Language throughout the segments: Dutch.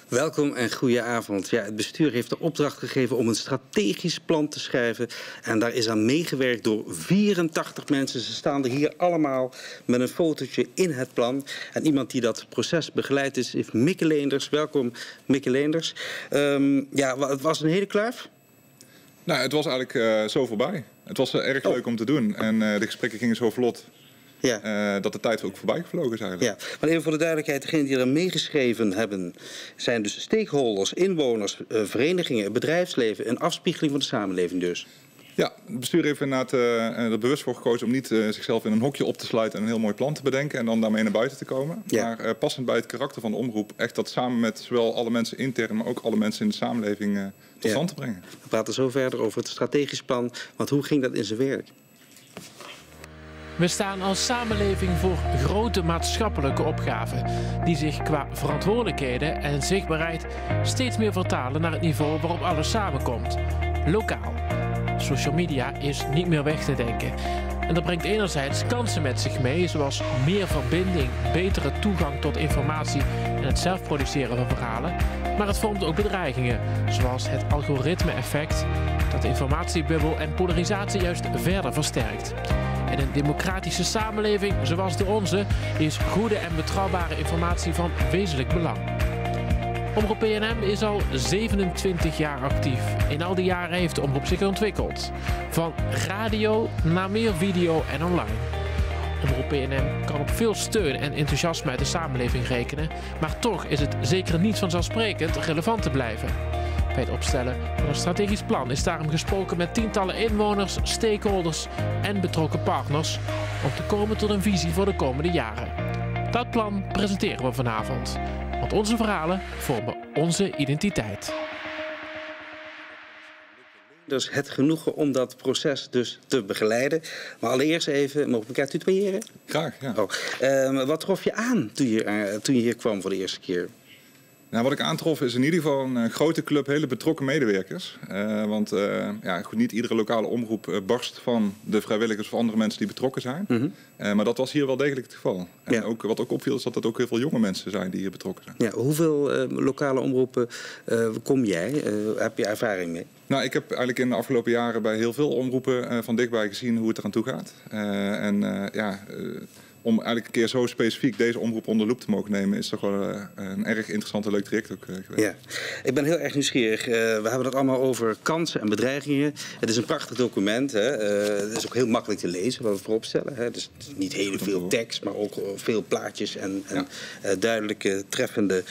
Welkom en goeie avond. Ja, het bestuur heeft de opdracht gegeven om een strategisch plan te schrijven. En daar is aan meegewerkt door 84 mensen. Ze staan er hier allemaal met een fotootje in het plan. En iemand die dat proces begeleidt is Mikke Leenders. Welkom, Mikke Leenders. Het was een hele kluif. Nou, het was eigenlijk zo voorbij. Het was erg leuk om te doen. En de gesprekken gingen zo vlot. Ja. Dat de tijd ook voorbij gevlogen is eigenlijk. Ja, maar even voor de duidelijkheid, degenen die er meegeschreven hebben zijn dus stakeholders, inwoners, verenigingen, het bedrijfsleven, een afspiegeling van de samenleving dus. Ja, het bestuur heeft inderdaad er bewust voor gekozen om niet zichzelf in een hokje op te sluiten en een heel mooi plan te bedenken en dan daarmee naar buiten te komen. Ja. Maar passend bij het karakter van de omroep echt dat samen met zowel alle mensen intern, maar ook alle mensen in de samenleving tot stand te brengen. We praten zo verder over het strategisch plan, want hoe ging dat in zijn werk? We staan als samenleving voor grote maatschappelijke opgaven die zich qua verantwoordelijkheden en zichtbaarheid steeds meer vertalen naar het niveau waarop alles samenkomt. Lokaal. Social media is niet meer weg te denken. En dat brengt enerzijds kansen met zich mee, zoals meer verbinding, betere toegang tot informatie en het zelf produceren van verhalen. Maar het vormt ook bedreigingen, zoals het algoritme-effect dat de informatiebubbel en polarisatie juist verder versterkt. In een democratische samenleving zoals de onze is goede en betrouwbare informatie van wezenlijk belang. Omroep PNM is al 27 jaar actief. In al die jaren heeft de omroep zich ontwikkeld. Van radio naar meer video en online. Omroep PNM kan op veel steun en enthousiasme uit de samenleving rekenen, maar toch is het zeker niet vanzelfsprekend relevant te blijven. Bij het opstellen van een strategisch plan is daarom gesproken met tientallen inwoners, stakeholders en betrokken partners om te komen tot een visie voor de komende jaren. Dat plan presenteren we vanavond, want onze verhalen vormen onze identiteit. Dus het genoegen om dat proces dus te begeleiden. Maar allereerst even, mogen we elkaar tutoyeren? Graag, ja. Wat trof je aan toen je hier kwam voor de eerste keer? Nou, wat ik aantrof is in ieder geval een grote club hele betrokken medewerkers. Niet iedere lokale omroep barst van de vrijwilligers of andere mensen die betrokken zijn. Mm-hmm. Maar dat was hier wel degelijk het geval. En ook, wat ook opviel is dat er ook heel veel jonge mensen zijn die hier betrokken zijn. Ja, hoeveel lokale omroepen kom jij? Heb je ervaring mee? Nou, ik heb eigenlijk in de afgelopen jaren bij heel veel omroepen van dichtbij gezien hoe het eraan toe gaat. Om eigenlijk een keer zo specifiek deze omroep onder loep te mogen nemen is toch wel een erg interessant en leuk traject ook geweest. Ja, ik ben heel erg nieuwsgierig. We hebben het allemaal over kansen en bedreigingen. Het is een prachtig document. Hè. Het is ook heel makkelijk te lezen, wat we voorop stellen. Hè. Dus het is niet heel veel tekst, maar ook veel plaatjes en duidelijke, treffende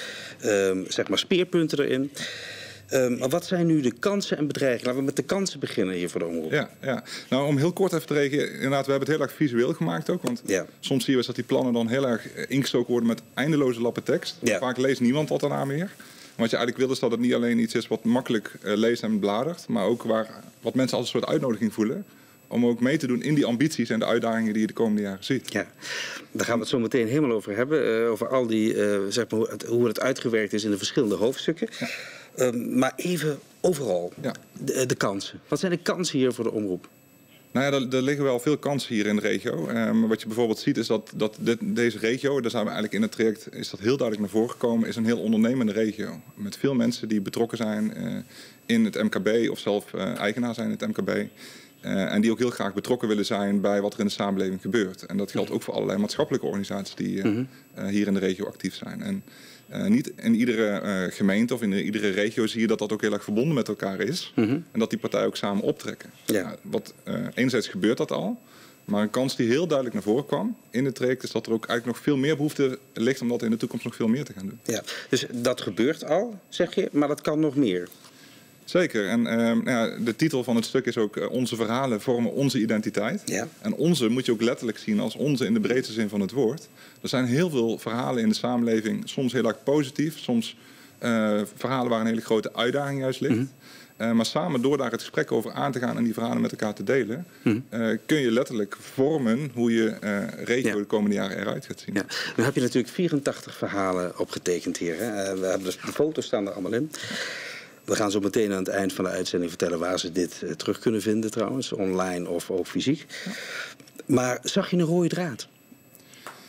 speerpunten erin. Maar wat zijn nu de kansen en bedreigingen? Laten we met de kansen beginnen hier voor de omroep. Ja. Nou, om heel kort even te reageren. Inderdaad, we hebben het heel erg visueel gemaakt ook. Want soms zie je dat die plannen dan heel erg ingestoken worden met eindeloze lappen tekst. Ja. Vaak leest niemand dat daarna meer. Wat je eigenlijk wil is dat het niet alleen iets is wat makkelijk leest en bladert. Maar ook wat mensen als een soort uitnodiging voelen. Om ook mee te doen in die ambities en de uitdagingen die je de komende jaren ziet. Ja, daar gaan we het zo meteen helemaal over hebben. Over al die, hoe het uitgewerkt is in de verschillende hoofdstukken. Ja. Maar even overal, de kansen. Wat zijn de kansen hier voor de omroep? Nou ja, er liggen wel veel kansen hier in de regio. Wat je bijvoorbeeld ziet is dat deze regio, daar zijn we eigenlijk in het traject, is dat heel duidelijk naar voren gekomen, is een heel ondernemende regio. Met veel mensen die betrokken zijn in het MKB of zelf eigenaar zijn in het MKB. En die ook heel graag betrokken willen zijn bij wat er in de samenleving gebeurt. En dat geldt ook voor allerlei maatschappelijke organisaties die hier in de regio actief zijn. En niet in iedere gemeente of in iedere regio zie je dat dat ook heel erg verbonden met elkaar is. Mm-hmm. En dat die partijen ook samen optrekken. Ja. Enerzijds gebeurt dat al. Maar een kans die heel duidelijk naar voren kwam in het traject is dat er ook eigenlijk nog veel meer behoefte ligt om dat in de toekomst nog veel meer te gaan doen. Ja, dus dat gebeurt al, zeg je, maar dat kan nog meer. Zeker. En de titel van het stuk is ook onze verhalen vormen onze identiteit. Ja. En onze moet je ook letterlijk zien als onze in de breedste zin van het woord. Er zijn heel veel verhalen in de samenleving, soms heel erg positief, soms verhalen waar een hele grote uitdaging juist ligt. Mm-hmm. Maar samen door daar het gesprek over aan te gaan en die verhalen met elkaar te delen, kun je letterlijk vormen hoe je regio de komende jaren eruit gaat zien. Ja. Nu heb je natuurlijk 84 verhalen opgetekend hier. Hè? We hebben dus de foto's staan er allemaal in. We gaan zo meteen aan het eind van de uitzending vertellen waar ze dit terug kunnen vinden trouwens. Online of ook fysiek. Ja. Maar zag je een rode draad?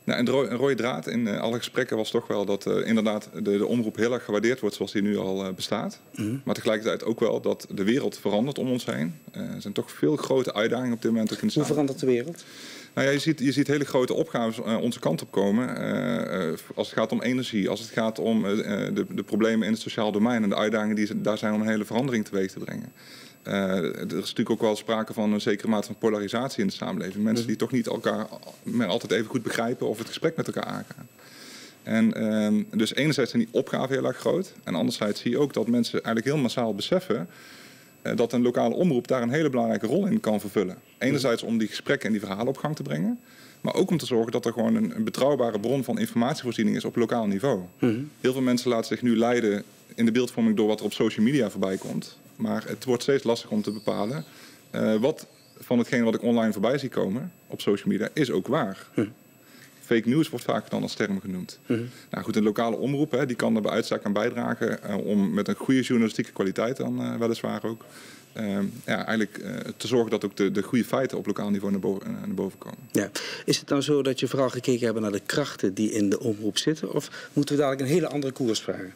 Nou, en een rode draad in alle gesprekken was toch wel dat inderdaad de omroep heel erg gewaardeerd wordt zoals die nu al bestaat. Maar tegelijkertijd ook wel dat de wereld verandert om ons heen. Er zijn toch veel grote uitdagingen op dit moment. Ook in de Hoe verandert de wereld? Nou ja, je ziet hele grote opgaves onze kant op komen. Als het gaat om energie, als het gaat om de problemen in het sociaal domein en de uitdagingen die daar zijn om een hele verandering teweeg te brengen. Er is natuurlijk ook wel sprake van een zekere mate van polarisatie in de samenleving. Mensen die toch niet elkaar meer altijd even goed begrijpen of het gesprek met elkaar aangaan. En dus enerzijds zijn die opgaven heel erg groot. En anderzijds zie je ook dat mensen eigenlijk heel massaal beseffen dat een lokale omroep daar een hele belangrijke rol in kan vervullen. Enerzijds om die gesprekken en die verhalen op gang te brengen. Maar ook om te zorgen dat er gewoon een betrouwbare bron van informatievoorziening is op lokaal niveau. Heel veel mensen laten zich nu leiden in de beeldvorming door wat er op social media voorbij komt. Maar het wordt steeds lastiger om te bepalen wat van hetgeen wat ik online voorbij zie komen op social media is ook waar. Fake news wordt vaak dan als term genoemd. Nou goed, een lokale omroep die kan er bij uitstek aan bijdragen om met een goede journalistieke kwaliteit dan weliswaar ook eigenlijk te zorgen dat ook de goede feiten op lokaal niveau naar boven komen. Ja. Is het dan zo dat je vooral gekeken hebt naar de krachten die in de omroep zitten? Of moeten we dadelijk een hele andere koers varen?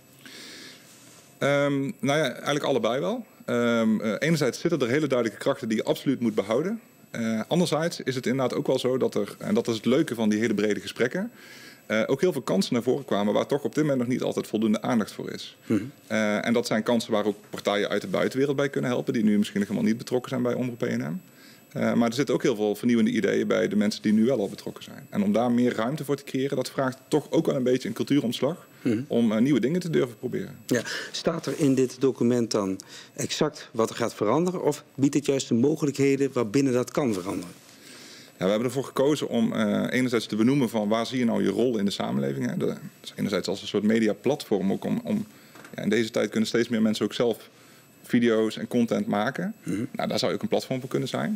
Nou ja, eigenlijk allebei wel. Enerzijds zitten er hele duidelijke krachten die je absoluut moet behouden. Anderzijds is het inderdaad ook wel zo dat er, en dat is het leuke van die hele brede gesprekken, ook heel veel kansen naar voren kwamen waar toch op dit moment nog niet altijd voldoende aandacht voor is. En dat zijn kansen waar ook partijen uit de buitenwereld bij kunnen helpen, die nu misschien nog helemaal niet betrokken zijn bij Omroep PNM. Maar er zitten ook heel veel vernieuwende ideeën bij de mensen die nu wel al betrokken zijn. En om daar meer ruimte voor te creëren, dat vraagt toch ook wel een beetje een cultuuromslag om nieuwe dingen te durven proberen. Ja. Staat er in dit document dan exact wat er gaat veranderen? Of biedt het juist de mogelijkheden waarbinnen dat kan veranderen? Ja, we hebben ervoor gekozen om enerzijds te benoemen van waar zie je nou je rol in de samenleving. Hè? Dus enerzijds als een soort mediaplatform ook om in deze tijd kunnen steeds meer mensen ook zelf video's en content maken. Nou, daar zou je ook een platform voor kunnen zijn.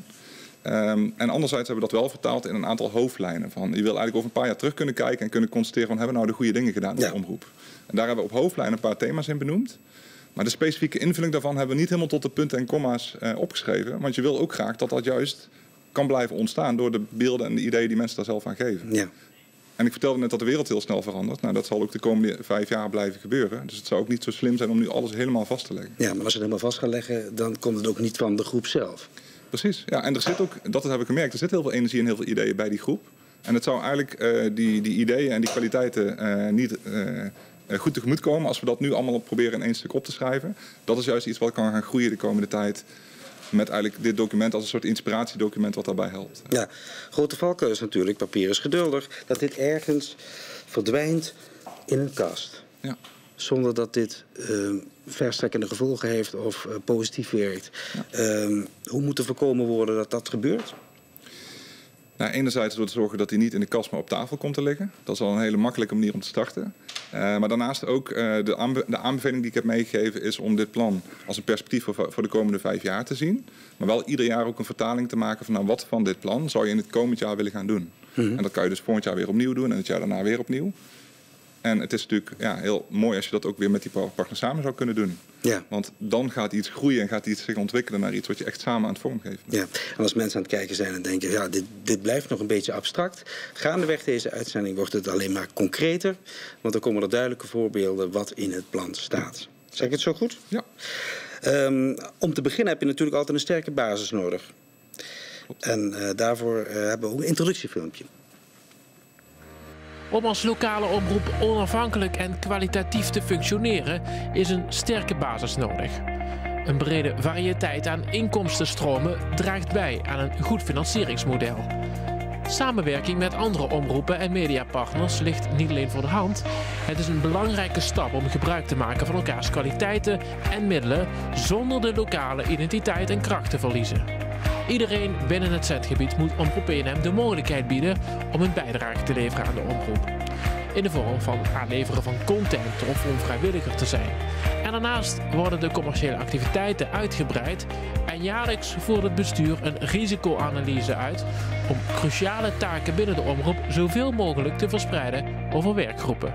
En anderzijds hebben we dat wel vertaald in een aantal hoofdlijnen. Van, je wil eigenlijk over een paar jaar terug kunnen kijken en kunnen constateren van hebben we nou de goede dingen gedaan in de omroep. En daar hebben we op hoofdlijnen een paar thema's in benoemd. Maar de specifieke invulling daarvan hebben we niet helemaal tot de punten en komma's opgeschreven. Want je wil ook graag dat dat juist kan blijven ontstaan door de beelden en de ideeën die mensen daar zelf aan geven. Ja. En ik vertelde net dat de wereld heel snel verandert. Nou, dat zal ook de komende 5 jaar blijven gebeuren. Dus het zou ook niet zo slim zijn om nu alles helemaal vast te leggen. Ja, maar als je het helemaal vast gaat leggen, dan komt het ook niet van de groep zelf. Precies, ja. En er zit ook, dat heb ik gemerkt, er zit heel veel energie en heel veel ideeën bij die groep. En het zou eigenlijk die ideeën en die kwaliteiten niet goed tegemoet komen als we dat nu allemaal proberen in één stuk op te schrijven. Dat is juist iets wat kan gaan groeien de komende tijd. Met eigenlijk dit document als een soort inspiratiedocument wat daarbij helpt. Ja, grote valkuil is natuurlijk, papier is geduldig, dat dit ergens verdwijnt in een kast. Ja. Zonder dat dit verstrekkende gevolgen heeft of positief werkt. Ja. Hoe moet er voorkomen worden dat dat gebeurt? Nou, enerzijds door te zorgen dat hij niet in de kast maar op tafel komt te liggen. Dat is al een hele makkelijke manier om te starten. Maar daarnaast ook de aanbeveling die ik heb meegegeven is om dit plan als een perspectief voor de komende 5 jaar te zien. Maar wel ieder jaar ook een vertaling te maken van nou, wat van dit plan zou je in het komend jaar willen gaan doen. En dat kan je dus volgend jaar weer opnieuw doen en het jaar daarna weer opnieuw. En het is natuurlijk heel mooi als je dat ook weer met die partners samen zou kunnen doen. Ja. Want dan gaat iets groeien en gaat iets zich ontwikkelen naar iets wat je echt samen aan het vormgeven bent. Ja. En als mensen aan het kijken zijn en denken, ja, dit blijft nog een beetje abstract. Gaandeweg deze uitzending wordt het alleen maar concreter. Want dan komen er duidelijke voorbeelden wat in het plan staat. Zeg ik het zo goed? Ja. Om te beginnen heb je natuurlijk altijd een sterke basis nodig. En daarvoor hebben we ook een introductiefilmpje. Om als lokale omroep onafhankelijk en kwalitatief te functioneren is een sterke basis nodig. Een brede variëteit aan inkomstenstromen draagt bij aan een goed financieringsmodel. Samenwerking met andere omroepen en mediapartners ligt niet alleen voor de hand. Het is een belangrijke stap om gebruik te maken van elkaars kwaliteiten en middelen zonder de lokale identiteit en kracht te verliezen. Iedereen binnen het zendgebied moet Omroep PNM de mogelijkheid bieden om een bijdrage te leveren aan de omroep. In de vorm van aanleveren van content of om vrijwilliger te zijn. En daarnaast worden de commerciële activiteiten uitgebreid en jaarlijks voert het bestuur een risicoanalyse uit om cruciale taken binnen de omroep zoveel mogelijk te verspreiden over werkgroepen.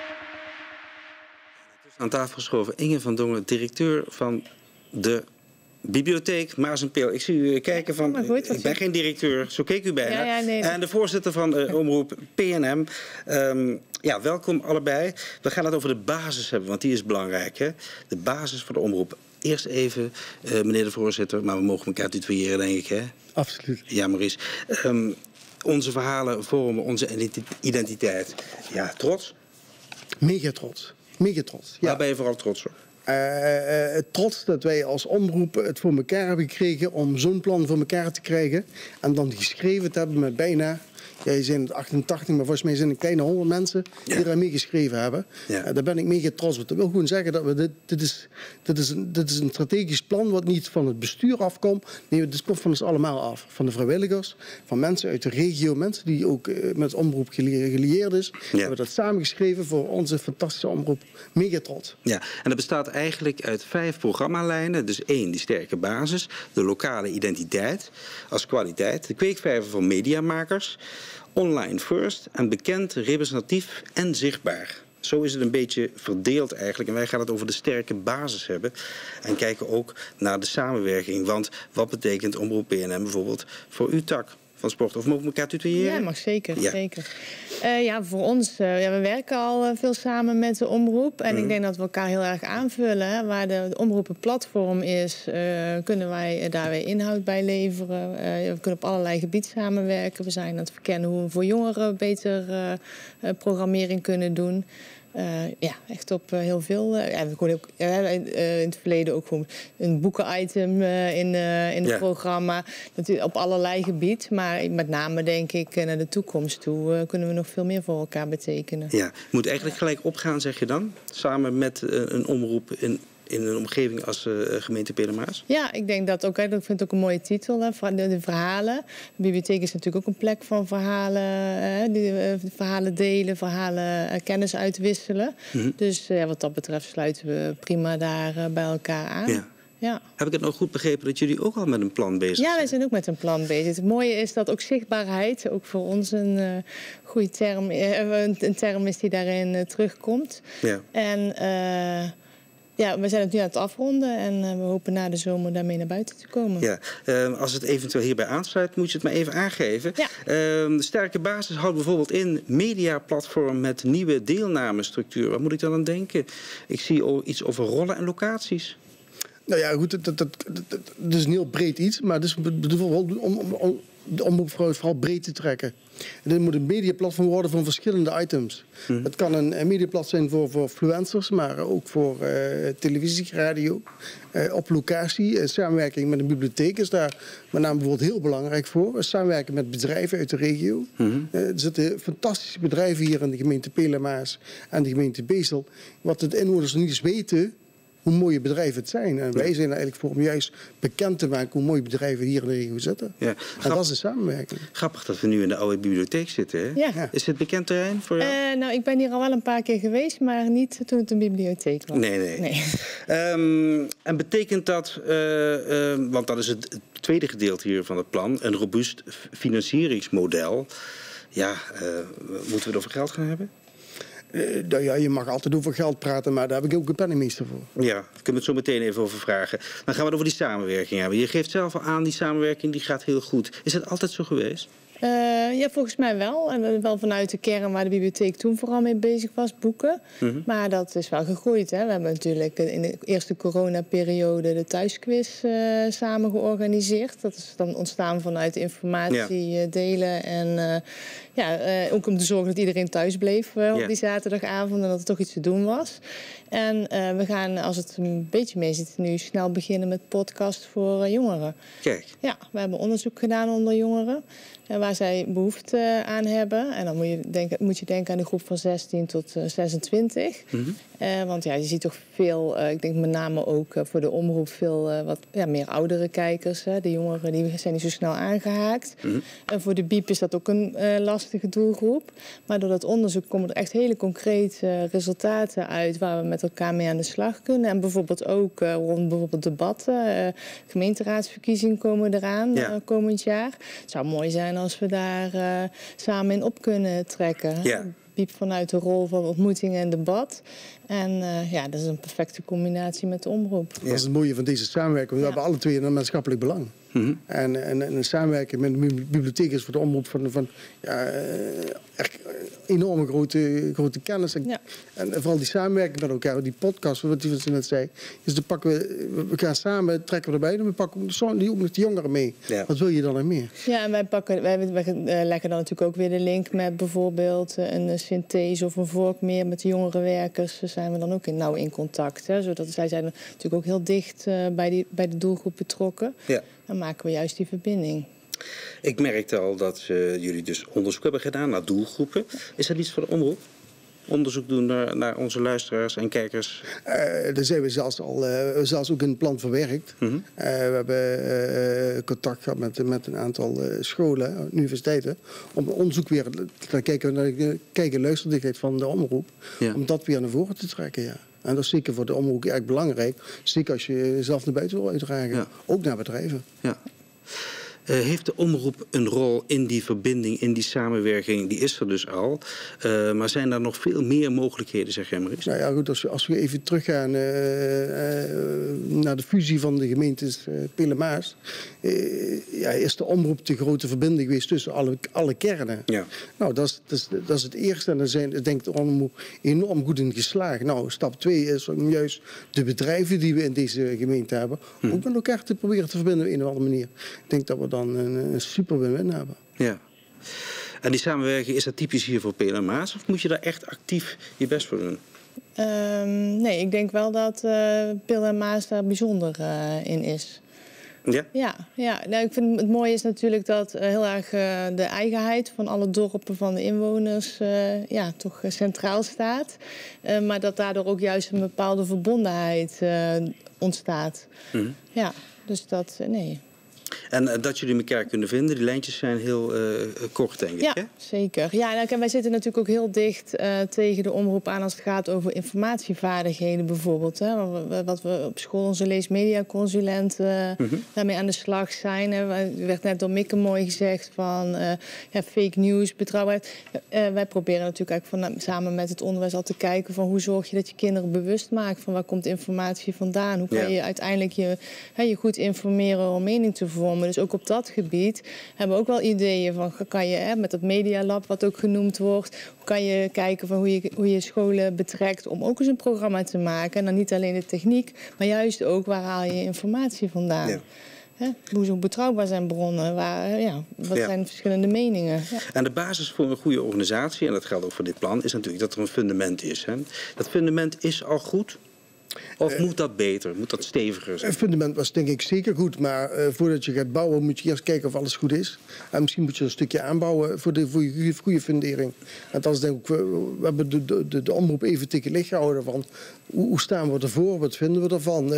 Aan tafel geschoven Inge van Dongen, directeur van de Bibliotheek Maas en Peel. Ik zie u kijken van, maar goed, ik ben geen directeur, zo keek u bijna. Ja, nee. En de voorzitter van de omroep PNM. Welkom allebei. We gaan het over de basis hebben, want die is belangrijk. Hè? De basis voor de omroep. Eerst even, meneer de voorzitter, maar we mogen elkaar tutoyeren, denk ik. Hè? Absoluut. Ja, Maurice. Onze verhalen vormen onze identiteit. Ja, trots? Mega trots. Mega trots. Ja. Waar ben je vooral trots op? Trots dat wij als omroep het voor elkaar hebben gekregen om zo'n plan voor elkaar te krijgen. En dan geschreven te hebben met bijna, jij zijn het 88, maar volgens mij zijn het kleine 100 mensen die daar mee geschreven hebben. Ja. Daar ben ik mega trots op. Dat wil gewoon zeggen dat we dit is een strategisch plan wat niet van het bestuur afkomt. Nee, dit komt van ons allemaal af. Van de vrijwilligers, van mensen uit de regio, mensen die ook met omroep gelieerd is. We hebben dat samengeschreven voor onze fantastische omroep. Mega trots. Ja, en dat bestaat eigenlijk uit 5 programmalijnen. Dus 1, die sterke basis. De lokale identiteit als kwaliteit. De kweekvijver van mediamakers. Online first en bekend, representatief en zichtbaar. Zo is het een beetje verdeeld eigenlijk. En wij gaan het over de sterke basis hebben. En kijken ook naar de samenwerking. Want wat betekent Omroep PNM bijvoorbeeld voor uw tak van sport? Of mogen we elkaar tutoyeren? Ja, mag zeker. Ja. Zeker. Voor ons, we werken al veel samen met de omroep. En ik denk dat we elkaar heel erg aanvullen. Hè. Waar de omroep een platform is, kunnen wij daar weer inhoud bij leveren. We kunnen op allerlei gebieden samenwerken. We zijn aan het verkennen hoe we voor jongeren beter programmering kunnen doen. Echt op heel veel. We kunnen ook in het verleden ook gewoon een boekenitem in het programma. Op allerlei gebieden. Maar met name denk ik naar de toekomst toe kunnen we nog veel meer voor elkaar betekenen. Ja, je moet eigenlijk gelijk opgaan, zeg je dan? Samen met een omroep in een omgeving als gemeente Pedermaas? Ja, ik denk dat ook. Ik vind het ook een mooie titel, hè, de verhalen. De bibliotheek is natuurlijk ook een plek van verhalen. Verhalen delen, verhalen kennis uitwisselen. Dus wat dat betreft sluiten we prima daar bij elkaar aan. Ja. Heb ik het nou goed begrepen dat jullie ook al met een plan bezig zijn? Ja, wij zijn ook met een plan bezig. Het mooie is dat ook zichtbaarheid ook voor ons een goede term, een term is die daarin terugkomt. Ja. En we zijn het nu aan het afronden en we hopen na de zomer daarmee naar buiten te komen. Ja, als het eventueel hierbij aansluit, moet je het maar even aangeven. Ja. De sterke basis houdt bijvoorbeeld in mediaplatform met nieuwe deelnamestructuur. Wat moet ik dan aan denken? Ik zie iets over rollen en locaties. Nou ja, goed, dat is een heel breed iets, maar het is bijvoorbeeld om de omroep vooral breed te trekken. En dit moet een mediaplatform worden van verschillende items. Het kan een mediaplatform zijn voor influencers, maar ook voor televisie, radio. Op locatie, samenwerking met een bibliotheek is daar met name bijvoorbeeld heel belangrijk voor. Samenwerken met bedrijven uit de regio. Er zitten fantastische bedrijven hier in de gemeente Pedermaas en de gemeente Bezel. Wat de inwoners niet eens weten, hoe mooie bedrijven het zijn. En wij zijn er eigenlijk voor om juist bekend te maken hoe mooie bedrijven hier in de regio zitten. Ja. En dat is de samenwerking. Grappig dat we nu in de oude bibliotheek zitten. Hè? Ja. Is het bekend terrein voor jou? Ik ben hier al wel een paar keer geweest, maar niet toen het een bibliotheek was. Nee. En betekent dat, want dat is het tweede gedeelte hier van het plan, een robuust financieringsmodel. Moeten we het over geld gaan hebben? Je mag altijd over geld praten, maar daar heb ik ook een penningmeester voor. Ja, daar kunnen we het zo meteen even over vragen. Dan gaan we het over die samenwerking hebben. Je geeft zelf al aan, die samenwerking die gaat heel goed. Is dat altijd zo geweest? Volgens mij wel. En wel vanuit de kern waar de bibliotheek toen vooral mee bezig was, boeken. Maar dat is wel gegroeid. Hè. We hebben natuurlijk in de eerste coronaperiode de thuisquiz samen georganiseerd. Dat is dan ontstaan vanuit informatie delen. En ook om te zorgen dat iedereen thuis bleef op die zaterdagavond. En dat er toch iets te doen was. En we gaan, als het een beetje mee zit, nu snel beginnen met podcast voor jongeren. Kijk. Ja, we hebben onderzoek gedaan onder jongeren. Waar zij behoefte aan hebben. En dan moet je denken aan de groep van 16 tot 26. Want je ziet toch veel, ik denk met name ook voor de omroep, veel meer oudere kijkers. Hè. De jongeren die zijn niet zo snel aangehaakt. En voor de biep is dat ook een lastige doelgroep. Maar door dat onderzoek komen er echt hele concrete resultaten uit waar we met elkaar mee aan de slag kunnen. En bijvoorbeeld ook rond bijvoorbeeld debatten. Gemeenteraadsverkiezingen komen eraan komend jaar. Het zou mooi zijn als we daar samen in op kunnen trekken. Ja. Biep vanuit de rol van ontmoeting en debat. En dat is een perfecte combinatie met de omroep. Dat is het mooie van deze samenwerking. We hebben alle twee een maatschappelijk belang. En een samenwerking met de bibliotheek is voor de omroep van echt enorme grote kennis. En vooral die samenwerking met elkaar, die podcast, wat je net zei. Dus we gaan samen, trekken we erbij en we pakken ook nog de jongeren mee. Ja. Wat wil je dan nog meer? Ja, en wij leggen dan natuurlijk ook weer de link met bijvoorbeeld een synthese of een vork meer met de jongere werkers. Zijn we dan ook nauw in contact. Hè? Zodat zij zijn natuurlijk ook heel dicht bij de doelgroep betrokken. Ja. Dan maken we juist die verbinding. Ik merkte al dat jullie dus onderzoek hebben gedaan naar doelgroepen. Is dat iets voor de omroep? Onderzoek doen naar onze luisteraars en kijkers? Daar zijn we zelfs ook in het plan verwerkt. We hebben contact gehad met een aantal scholen, universiteiten, om onderzoek weer te kijken naar de kijk- en luisterdichtheid van de omroep. Ja. Om dat weer naar voren te trekken, ja. En dat is zeker voor de omroep erg belangrijk. Zeker als je jezelf naar buiten wil uitdragen. Ja. Ook naar bedrijven. Ja. Heeft de omroep een rol in die verbinding, in die samenwerking? Die is er dus al. Maar zijn er nog veel meer mogelijkheden, zeg jij maar eens? Nou ja, goed, als we even teruggaan naar de fusie van de gemeentes Pelen-Maas, is de omroep de grote verbinding geweest tussen alle kernen. Ja. Nou, dat is het eerste. En daar denkt de omroep enorm goed in geslaagd. Nou, stap 2 is om juist de bedrijven die we in deze gemeente hebben, ook met elkaar te proberen te verbinden op een of andere manier. Ik denk dat we dan een super win-win hebben. Ja. En die samenwerking, is dat typisch hier voor Pelen-Maas? Of moet je daar echt actief je best voor doen? Nee, ik denk wel dat Pelen-Maas daar bijzonder in is. Ja? Ja. Nou, ik vind het mooie is natuurlijk dat heel erg de eigenheid van alle dorpen van de inwoners toch centraal staat. Maar dat daardoor ook juist een bepaalde verbondenheid ontstaat. Ja, dus dat, nee. En dat jullie elkaar kunnen vinden, die lijntjes zijn heel kort, denk ik. Ja, hè? Zeker. Ja, en wij zitten natuurlijk ook heel dicht tegen de omroep aan als het gaat over informatievaardigheden bijvoorbeeld. Hè. Wat we op school onze leesmediaconsulenten daarmee aan de slag zijn. Er werd net door Mikke mooi gezegd van fake news, betrouwbaarheid. Wij proberen natuurlijk eigenlijk samen met het onderwijs al te kijken van hoe zorg je dat je kinderen bewust maakt van waar komt informatie vandaan. Hoe kan je uiteindelijk je goed informeren om mening te vormen. Dus ook op dat gebied hebben we ook wel ideeën van, kan je met dat medialab wat ook genoemd wordt, kan je kijken van hoe je scholen betrekt om ook eens een programma te maken. En dan niet alleen de techniek, maar juist ook waar haal je informatie vandaan. Ja. Hoe betrouwbaar zijn bronnen? Wat zijn verschillende meningen? Ja. En de basis voor een goede organisatie, en dat geldt ook voor dit plan, is natuurlijk dat er een fundament is. Hè? Dat fundament is al goed. Of moet dat beter? Moet dat steviger zijn? Het fundament was denk ik zeker goed. Maar voordat je gaat bouwen moet je eerst kijken of alles goed is. En misschien moet je een stukje aanbouwen voor je goede fundering. En dat is denk ik, we hebben de omroep even tegen licht gehouden van hoe staan we ervoor? Wat vinden we ervan?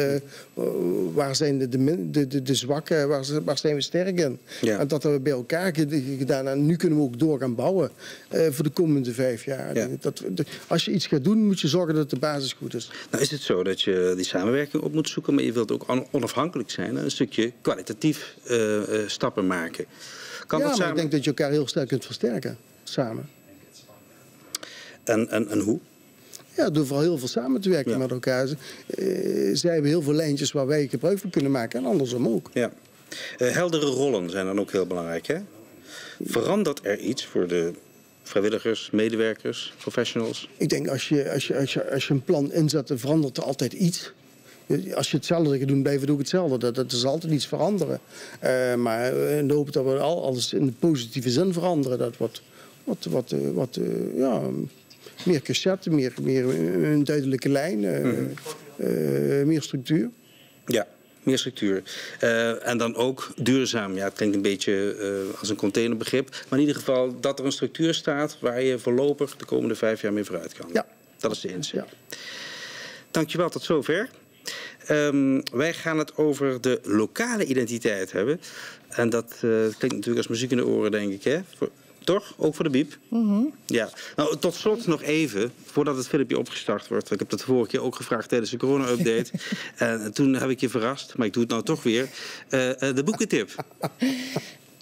Waar zijn de zwakken? Waar zijn we sterk in? Ja. En dat hebben we bij elkaar gedaan. En nu kunnen we ook door gaan bouwen voor de komende 5 jaar. Ja. Als je iets gaat doen moet je zorgen dat de basis goed is. Nou is het zo dat je die samenwerking op moet zoeken, maar je wilt ook onafhankelijk zijn en een stukje kwalitatief stappen maken. Kan dat samen? Maar ik denk dat je elkaar heel sterk kunt versterken, samen. En hoe? Ja, door vooral heel veel samen te werken met elkaar. Zij hebben heel veel lijntjes waar wij gebruik van kunnen maken en andersom ook. Ja. Heldere rollen zijn dan ook heel belangrijk, hè? Verandert er iets voor de vrijwilligers, medewerkers, professionals? Ik denk als je een plan inzet, dan verandert er altijd iets. Als je hetzelfde gaat doen, blijft het ook hetzelfde. Dat is altijd iets veranderen. Maar in de hoop dat we alles in de positieve zin veranderen. Dat wat meer cassette, meer een duidelijke lijn, meer structuur. Ja. Meer structuur. En dan ook duurzaam. Ja, het klinkt een beetje als een containerbegrip. Maar in ieder geval dat er een structuur staat waar je voorlopig de komende 5 jaar mee vooruit kan. Ja. Dat is de inzet. Ja. Dankjewel, tot zover. Wij gaan het over de lokale identiteit hebben. En dat klinkt natuurlijk als muziek in de oren, denk ik, hè? Toch? Ook voor de Biep? Ja. Nou, tot slot nog even, voordat het filmpje opgestart wordt. Ik heb dat de vorige keer ook gevraagd tijdens de corona-update. En toen heb ik je verrast, maar ik doe het nou toch weer. De boekentip.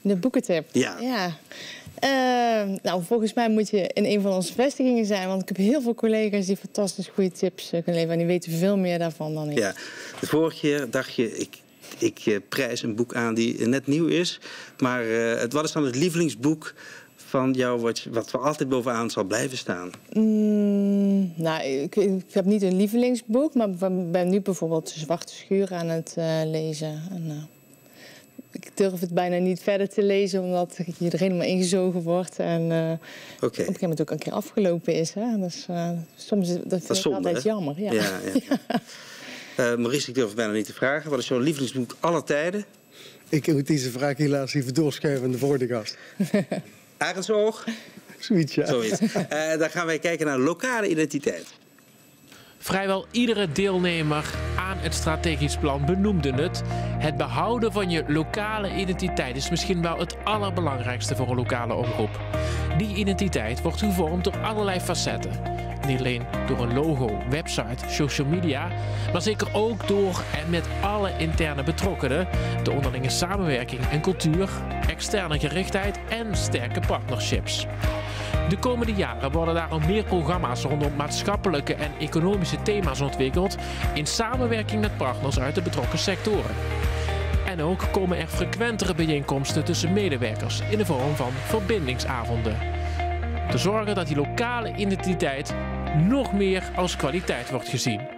De boekentip? Ja. Nou, volgens mij moet je in een van onze vestigingen zijn. Want ik heb heel veel collega's die fantastisch goede tips kunnen leveren. En die weten veel meer daarvan dan ik. Ja, de vorige keer dacht je, ik prijs een boek aan die net nieuw is. Maar wat is dan het lievelingsboek van jou wat voor altijd bovenaan zal blijven staan? Nou, ik heb niet een lievelingsboek. Maar ik ben nu bijvoorbeeld De Zwarte Schuur aan het lezen. En, ik durf het bijna niet verder te lezen, omdat je er helemaal ingezogen wordt. En op een gegeven moment ook een keer afgelopen is. Hè? Dus, soms dat vind ik zonde, altijd jammer. Ja. Maurice, ik durf het bijna niet te vragen. Wat is jouw lievelingsboek aller tijden? Ik moet deze vraag helaas even doorschuiven aan de vorige gast. Arendsoog? Zoiets, ja. Zoiets. Dan gaan wij kijken naar lokale identiteit. Vrijwel iedere deelnemer aan het strategisch plan benoemde het. Het behouden van je lokale identiteit is misschien wel het allerbelangrijkste voor een lokale omroep. Die identiteit wordt gevormd door allerlei facetten. Niet alleen door een logo, website, social media, maar zeker ook door en met alle interne betrokkenen, de onderlinge samenwerking en cultuur, externe gerichtheid en sterke partnerships. De komende jaren worden daarom meer programma's rondom maatschappelijke en economische thema's ontwikkeld in samenwerking met partners uit de betrokken sectoren. En ook komen er frequentere bijeenkomsten tussen medewerkers in de vorm van verbindingsavonden. Te zorgen dat die lokale identiteit nog meer als kwaliteit wordt gezien.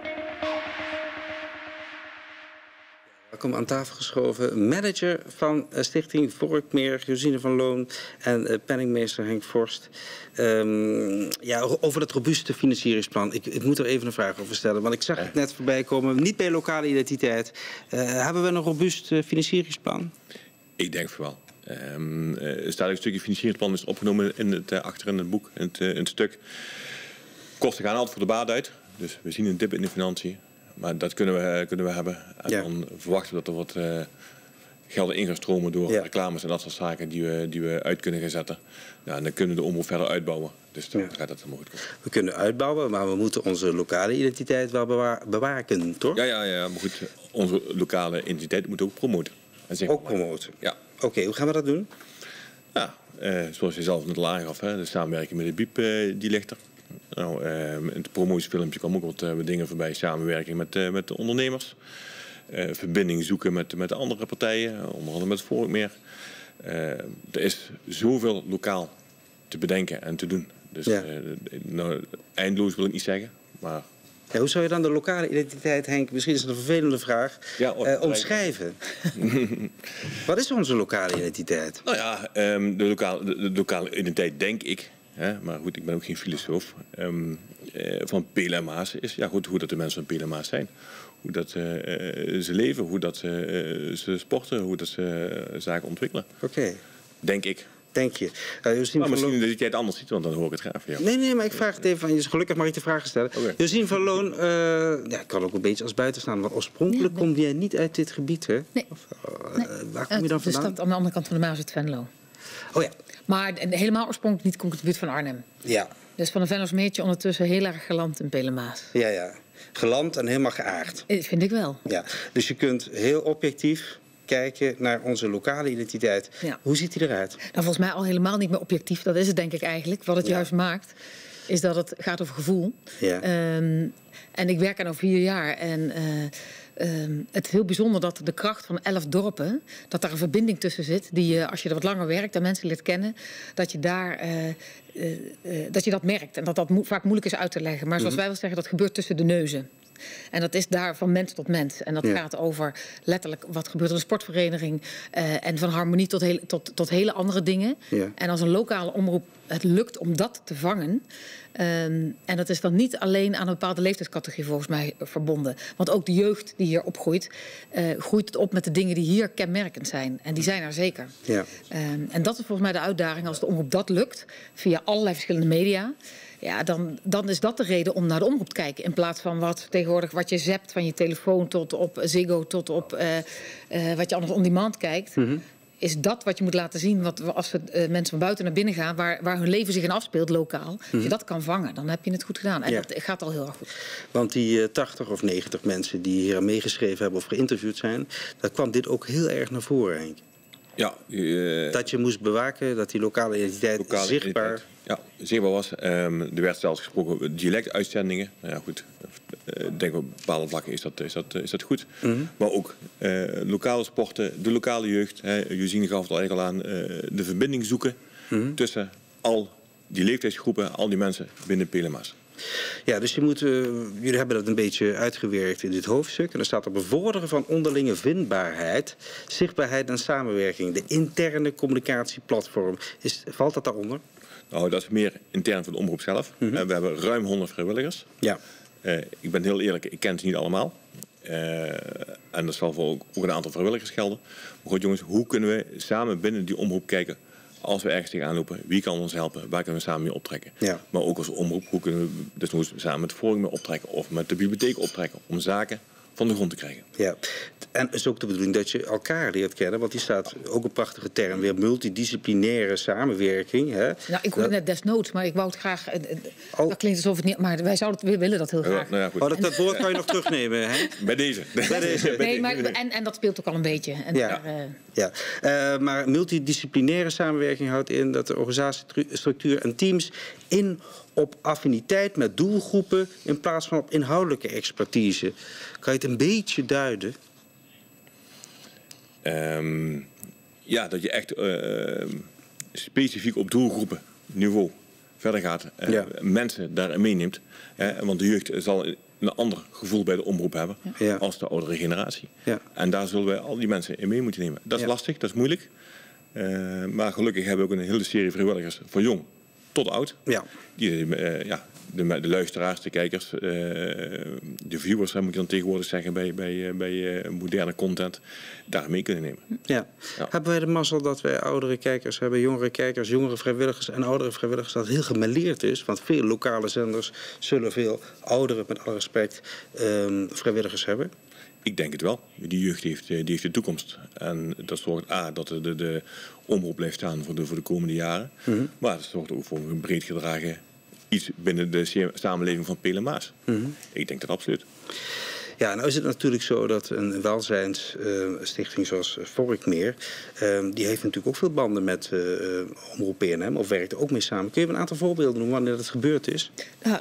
Welkom aan tafel geschoven. Manager van Stichting Vorkmeer, Josine van Loon en penningmeester Henk Vorst. Over dat robuuste financieringsplan. Ik moet er even een vraag over stellen, want ik zag het net voorbij komen. Niet bij lokale identiteit. Hebben we een robuust financieringsplan? Ik denk voor wel. Er staat een stukje financieringsplan is opgenomen achter in het boek, in het stuk. Kosten gaan altijd voor de baat uit. Dus we zien een dip in de financiën. Maar dat kunnen we hebben. En dan verwachten we dat er wat gelden in gaan stromen door reclames en dat soort zaken die we uit kunnen gaan zetten. Ja, en dan kunnen we de omroep verder uitbouwen. Dus dan gaat dat helemaal goed komen. We kunnen uitbouwen, maar we moeten onze lokale identiteit wel bewaken, toch? Ja, maar goed, onze lokale identiteit moet ook promoten. Ook promoten? Ja. Oké, hoe gaan we dat doen? Ja, zoals je zelf net al aangaf, de samenwerking met de BIEB die ligt er. Nou, in het promotiefilmpje kwam ook wat dingen voorbij. Samenwerking met de ondernemers. Verbinding zoeken met andere partijen. Onder andere met Vorkmeer. Er is zoveel lokaal te bedenken en te doen. Dus eindeloos wil ik niet zeggen. Maar Ja, hoe zou je dan de lokale identiteit, Henk, misschien is het een vervelende vraag, omschrijven? Wat is onze lokale identiteit? Nou ja, de lokale identiteit, denk ik. Maar goed, ik ben ook geen filosoof. Van PLMA's is hoe dat de mensen van PLMA's zijn. Hoe dat ze leven, hoe dat ze sporten, hoe dat ze zaken ontwikkelen. Oké. Denk ik. Denk je. Maar misschien dat jij het anders ziet, want dan hoor ik het graag van jou. Nee, maar ik vraag het even van je. Gelukkig mag ik de vragen stellen. Okay. Josine van Loon, ik kan ook een beetje als buitenstaander. Want oorspronkelijk kom jij niet uit dit gebied, hè? Nee. Waar kom je dan vandaan? De stad aan de andere kant van de Maas uit Venlo. Oh ja. Maar helemaal oorspronkelijk niet, kom ik uit de buurt van Arnhem. Ja. Dus van de Venlosmeertje ondertussen heel erg geland in Pelemaas. Ja. Geland en helemaal geaard. Vind ik wel. Ja. Dus je kunt heel objectief kijken naar onze lokale identiteit. Ja. Hoe ziet die eruit? Nou, volgens mij al helemaal niet meer objectief. Dat is het denk ik eigenlijk. Wat het juist maakt, is dat het gaat over gevoel. Ja. En ik werk er nu 4 jaar. En het is heel bijzonder dat de kracht van 11 dorpen, dat daar een verbinding tussen zit. Die als je er wat langer werkt en mensen leert kennen, dat je daar dat je dat merkt. En dat vaak moeilijk is uit te leggen. Maar zoals wij wel zeggen, dat gebeurt tussen de neuzen. En dat is daar van mens tot mens. En dat gaat over letterlijk wat gebeurt in een sportvereniging. En van harmonie tot hele andere dingen. Ja. En als een lokale omroep het lukt om dat te vangen. En dat is dan niet alleen aan een bepaalde leeftijdscategorie volgens mij verbonden. Want ook de jeugd die hier opgroeit, groeit het op met de dingen die hier kenmerkend zijn. En die zijn er zeker. Ja. En dat is volgens mij de uitdaging. Als de omroep dat lukt, via allerlei verschillende media, ja, dan is dat de reden om naar de omroep te kijken. In plaats van wat je zapt van je telefoon tot op Ziggo, tot op wat je anders on demand kijkt. Mm-hmm. Is dat wat je moet laten zien als mensen van buiten naar binnen gaan, waar hun leven zich in afspeelt lokaal. Als je dat kan vangen, dan heb je het goed gedaan. En dat gaat al heel erg goed. Want die 80 of 90 mensen die hier aan meegeschreven hebben of geïnterviewd zijn, daar kwam dit ook heel erg naar voren, Henk. Ja, dat je moest bewaken dat die lokale identiteit zichtbaar... Ja, zichtbaar was. Er werd zelfs gesproken dialectuitzendingen. Nou ja, goed. Ik denk op bepaalde vlakken is dat goed. Maar ook lokale sporten, de lokale jeugd. Josine gaf het al eigenlijk al aan. De verbinding zoeken tussen al die leeftijdsgroepen, al die mensen binnen Pelemaas. Ja, dus jullie hebben dat een beetje uitgewerkt in dit hoofdstuk. En er staat op bevorderen van onderlinge vindbaarheid, zichtbaarheid en samenwerking. De interne communicatieplatform. Valt dat daaronder? Nou, dat is meer intern voor de omroep zelf. We hebben ruim 100 vrijwilligers. Ja. Ik ben heel eerlijk, ik ken ze niet allemaal. En dat zal voor ook een aantal vrijwilligers gelden. Maar goed jongens, hoe kunnen we samen binnen die omroep kijken... als we ergens tegenaan lopen, wie kan ons helpen? Waar kunnen we samen mee optrekken? Ja. Maar ook als omroep, hoe kunnen we dus samen met de Forum mee optrekken... of met de bibliotheek optrekken om zaken van de grond te krijgen. Ja, en het is ook de bedoeling dat je elkaar leert kennen... want die staat ook een prachtige term, weer multidisciplinaire samenwerking. Hè? Nou, ik hoorde net desnoods, maar ik wou het graag... Dat klinkt alsof het niet... Maar wij willen dat heel graag. Nou ja, goed. Dat woord kan je nog terugnemen, hè? Bij deze. Nee, maar, en dat speelt ook al een beetje. En maar multidisciplinaire samenwerking houdt in dat de organisatiestructuur en teams op affiniteit met doelgroepen in plaats van op inhoudelijke expertise. Kan je het een beetje duiden? Ja, dat je echt specifiek op doelgroepenniveau verder gaat. Mensen daarin meeneemt. Want de jeugd zal een ander gevoel bij de omroep hebben als de oudere generatie. Ja. En daar zullen wij al die mensen in mee moeten nemen. Dat is lastig, dat is moeilijk. Maar gelukkig hebben we ook een hele serie vrijwilligers van jong tot oud. Ja. Die, de luisteraars, de kijkers, de viewers, moet je dan tegenwoordig zeggen, bij moderne content, daar mee kunnen nemen. Ja. Hebben wij de mazzel dat wij oudere kijkers hebben, jongere kijkers, jongere vrijwilligers en oudere vrijwilligers, dat het heel gemêleerd is? Want veel lokale zenders zullen veel oudere, met alle respect, vrijwilligers hebben. Ik denk het wel. Die jeugd heeft de toekomst. En dat zorgt dat de omroep blijft staan voor de komende jaren. Maar dat zorgt ook voor een breed gedragen iets binnen de samenleving van Pelemaas. Ik denk dat absoluut. Ja, nou is het natuurlijk zo dat een welzijnsstichting zoals Vorkmeer... die heeft natuurlijk ook veel banden met Omroep PNM... of werkt er ook mee samen. Kun je een aantal voorbeelden noemen wanneer dat gebeurd is?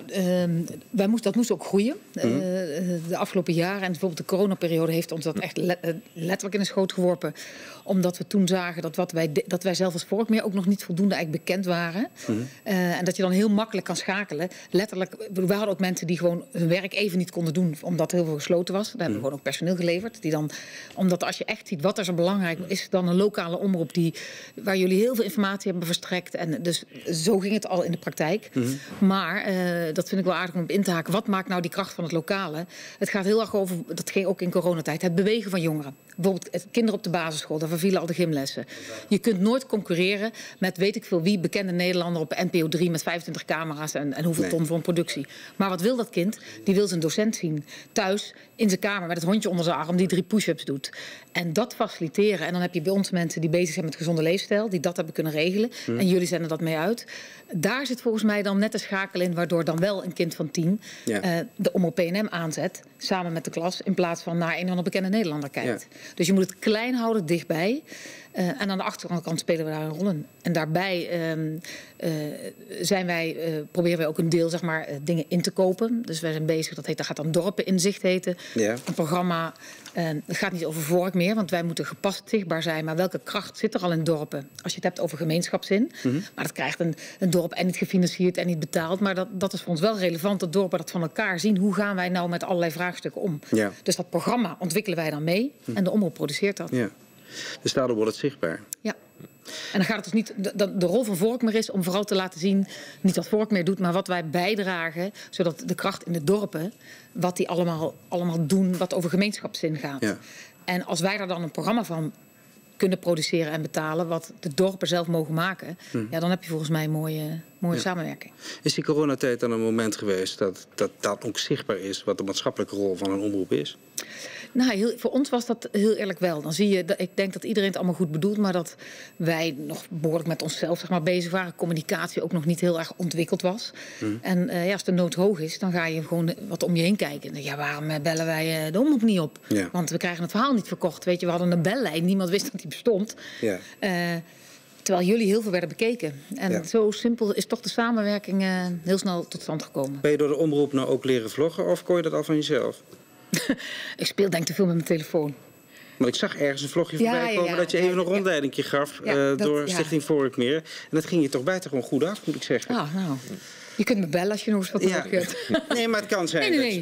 Nou, dat moest ook groeien. De afgelopen jaren en bijvoorbeeld de coronaperiode... heeft ons dat echt letterlijk in de schoot geworpen. Omdat we toen zagen dat wij zelf als Vorkmeer... ook nog niet voldoende eigenlijk bekend waren. En dat je dan heel makkelijk kan schakelen. Letterlijk, we hadden ook mensen die gewoon hun werk even niet konden doen... omdat heel veel gesloten was. Daar hebben we gewoon ook personeel geleverd. Omdat als je echt ziet wat er zo belangrijk is... dan een lokale omroep waar jullie heel veel informatie hebben verstrekt. En dus zo ging het al in de praktijk. Maar, dat vind ik wel aardig om op in te haken... wat maakt nou die kracht van het lokale? Het gaat heel erg over, dat ging ook in coronatijd... het bewegen van jongeren. Bijvoorbeeld kinderen op de basisschool, daar vervielen al de gymlessen. Je kunt nooit concurreren met weet ik veel wie... bekende Nederlander op NPO 3 met 25 camera's... en hoeveel ton voor een productie. Maar wat wil dat kind? Die wil zijn docent zien. Thuis, in zijn kamer, met het hondje onder zijn arm... die 3 push-ups doet. En dat faciliteren. En dan heb je bij ons mensen die bezig zijn met gezonde leefstijl... die dat hebben kunnen regelen. En jullie zenden dat mee uit. Daar zit volgens mij dan net een schakel in... waardoor dan wel een kind van 10 de Omroep PNM aanzet... samen met de klas, in plaats van naar een of andere bekende Nederlander kijkt. Ja. Dus je moet het klein houden, dichtbij. En aan de achterkant spelen we daar een rol in. En daarbij proberen wij ook een deel, zeg maar, dingen in te kopen. Dus wij zijn bezig, dat gaat dan Dorpeninzicht heten. Ja. Een programma, het gaat niet over Vorkmeer, want wij moeten gepast zichtbaar zijn. Maar welke kracht zit er al in dorpen? Als je het hebt over gemeenschapszin. Maar dat krijgt een dorp en niet gefinancierd en niet betaald. Maar dat is voor ons wel relevant, dat dorpen dat van elkaar zien. Hoe gaan wij nou met allerlei vraagstukken om? Ja. Dus dat programma ontwikkelen wij dan mee. En de omroep produceert dat. Ja. Dus daardoor wordt het zichtbaar. Ja. En dan gaat het dus niet... De rol van Vorkmeer is om vooral te laten zien... niet wat Vorkmeer doet, maar wat wij bijdragen... zodat de kracht in de dorpen... wat die allemaal doen, wat over gemeenschapszin gaat. Ja. En als wij daar dan een programma van kunnen produceren en betalen... wat de dorpen zelf mogen maken... ja, dan heb je volgens mij een mooie samenwerking. Is die coronatijd dan een moment geweest dat ook zichtbaar is... wat de maatschappelijke rol van een omroep is? Nou, voor ons was dat heel eerlijk wel. Dan zie je, ik denk dat iedereen het allemaal goed bedoelt, maar dat wij nog behoorlijk met onszelf zeg maar, bezig waren. Communicatie ook nog niet heel erg ontwikkeld was. En als de nood hoog is, dan ga je gewoon wat om je heen kijken. En waarom bellen wij de omroep niet op? Ja. Want we krijgen het verhaal niet verkocht. Weet je, we hadden een bellijn, niemand wist dat die bestond. Ja. Terwijl jullie heel veel werden bekeken. En zo simpel is toch de samenwerking heel snel tot stand gekomen. Ben je door de omroep nou ook leren vloggen of kon je dat al van jezelf? Ik speel denk ik te veel met mijn telefoon. Maar ik zag ergens een vlogje voorbij komen dat je even een rondleidingje gaf door Stichting Vorkmeer. En dat ging je toch buitengewoon goed af, moet ik zeggen. Ah, nou, je kunt me bellen als je nog eens wat nodig hebt. Nee, maar het kan zijn. Nee.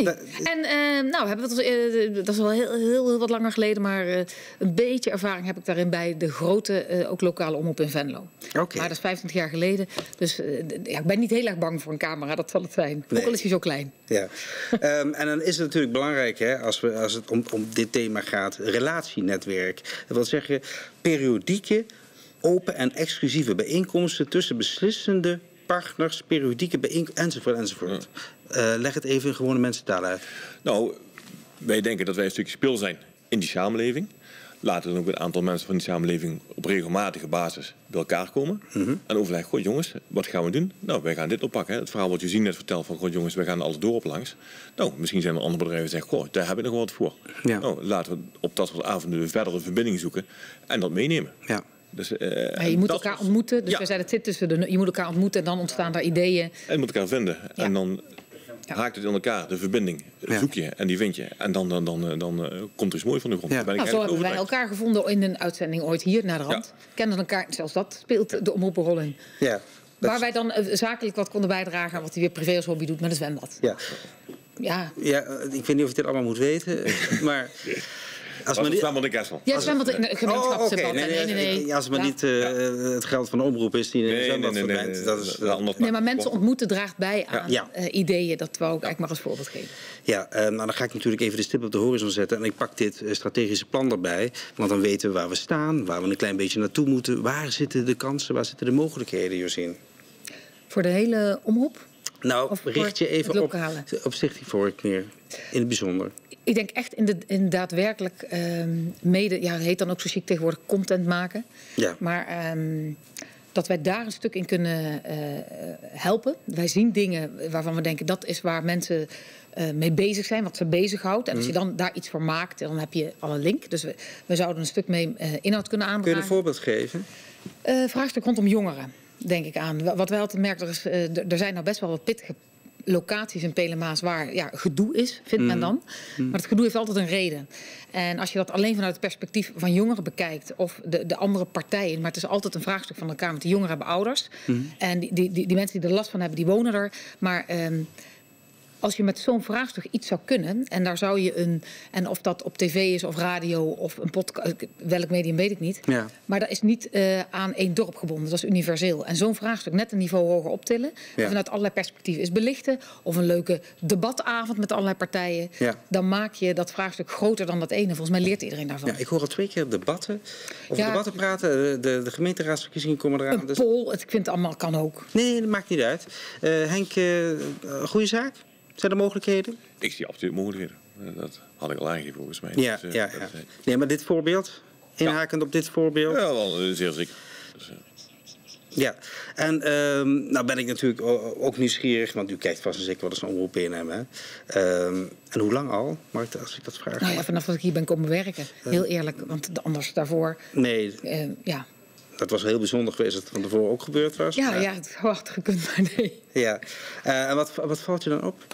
En hebben we dat is wel heel wat langer geleden, maar een beetje ervaring heb ik daarin bij de grote, ook lokale omroep in Venlo. Okay. Maar dat is 25 jaar geleden. Dus ik ben niet heel erg bang voor een camera, dat zal het zijn. Nee. Ook al is hij zo klein. Ja. En dan is het natuurlijk belangrijk, hè, als het om dit thema gaat, relatienetwerk. Dat wil zeggen, periodieke, open en exclusieve bijeenkomsten tussen beslissende partners, periodieke bijeenkomsten, enzovoort. Leg het even in gewone mensentaal uit. Nou, wij denken dat wij een stukje speel zijn in die samenleving. Laten dan ook een aantal mensen van die samenleving op regelmatige basis bij elkaar komen. En overleggen, goh jongens, wat gaan we doen? Nou, wij gaan dit oppakken. Hè. Het verhaal wat je net vertelt van, goh jongens, wij gaan alles dorp langs. Nou, misschien zijn er andere bedrijven die zeggen, goh, daar heb ik nog wat voor. Ja. Nou, laten we op dat soort avonden een verdere verbinding zoeken en dat meenemen. Ja. Dus, je moet elkaar ontmoeten. Dus wij zeiden, het zit tussen je moet elkaar ontmoeten en dan ontstaan daar ideeën. En je moet elkaar vinden. Ja. En dan haakt het in elkaar, de verbinding. Zoek je en die vind je. En dan komt er iets moois van de grond. Ja. Zo hebben wij elkaar gevonden in een uitzending ooit hier naar de rand. Ja. Kennen elkaar, zelfs dat speelt de omroep een rol in. Ja, waar wij dan zakelijk wat konden bijdragen aan wat hij weer privé als hobby doet met het zwembad. Ja, ik weet niet of je dit allemaal moet weten, maar... Als maar zwembad in Kessel. Ja, zwembad in gemeenschapsbad. Nee, als het maar niet het geld van de omroep is die in een zwembad verdwijnt. Dat is anders. Nee, maar mensen ontmoeten draagt bij aan ideeën. Dat wou ik eigenlijk maar als voorbeeld geven. Ja, nou dan ga ik natuurlijk even de stip op de horizon zetten. En ik pak dit strategische plan erbij. Want dan weten we waar we staan, waar we een klein beetje naartoe moeten. Waar zitten de kansen, waar zitten de mogelijkheden, Josien? Voor de hele omroep? Nou, richt je even op Stichting Vorkmeer in het bijzonder. Ik denk echt in daadwerkelijk heet dan ook zo chic tegenwoordig, content maken. Ja. Maar dat wij daar een stuk in kunnen helpen. Wij zien dingen waarvan we denken dat is waar mensen mee bezig zijn, wat ze bezighoudt. En als je dan daar iets voor maakt, dan heb je al een link. Dus we zouden een stuk mee inhoud kunnen aandragen. Kun je een voorbeeld geven? Vraagstuk rondom jongeren, denk ik aan. Wat wij altijd merken, er zijn nou best wel wat pittige locaties in Pelemaas waar gedoe is, vindt men dan. Maar het gedoe heeft altijd een reden. En als je dat alleen vanuit het perspectief van jongeren bekijkt of de andere partijen, maar het is altijd een vraagstuk van elkaar, want die jongeren hebben ouders. En die mensen die er last van hebben, die wonen er. Maar als je met zo'n vraagstuk iets zou kunnen, en daar zou je en of dat op tv is of radio of een podcast, welk medium weet ik niet. Ja. Maar dat is niet aan één dorp gebonden, dat is universeel. En zo'n vraagstuk net een niveau hoger optillen, vanuit allerlei perspectieven is belichten, of een leuke debatavond met allerlei partijen, dan maak je dat vraagstuk groter dan dat ene. Volgens mij leert iedereen daarvan. Ja, ik hoor al 2 keer debatten. Over debatten praten, de gemeenteraadsverkiezingen komen eraan. Een poll, ik vind het allemaal kan ook. Nee, dat maakt niet uit. Henk, goede zaak? Zijn er mogelijkheden? Ik zie absoluut mogelijkheden. Dat had ik al aangegeven volgens mij. Ja, dus, nee, maar dit voorbeeld? Inhakend op dit voorbeeld? Ja, wel zeer zeker. Dus, ja, en nou ben ik natuurlijk ook nieuwsgierig, want u kijkt vast en zeker wat is een omroep PNM. Hè? En hoe lang al, Mark, als ik dat vraag? Nou ja, vanaf dat ik hier ben komen werken. Heel eerlijk, want anders daarvoor... Nee, dat was heel bijzonder geweest dat het van tevoren ook gebeurd was. Ja, het had gekund, maar nee. Ja, en wat valt je dan op?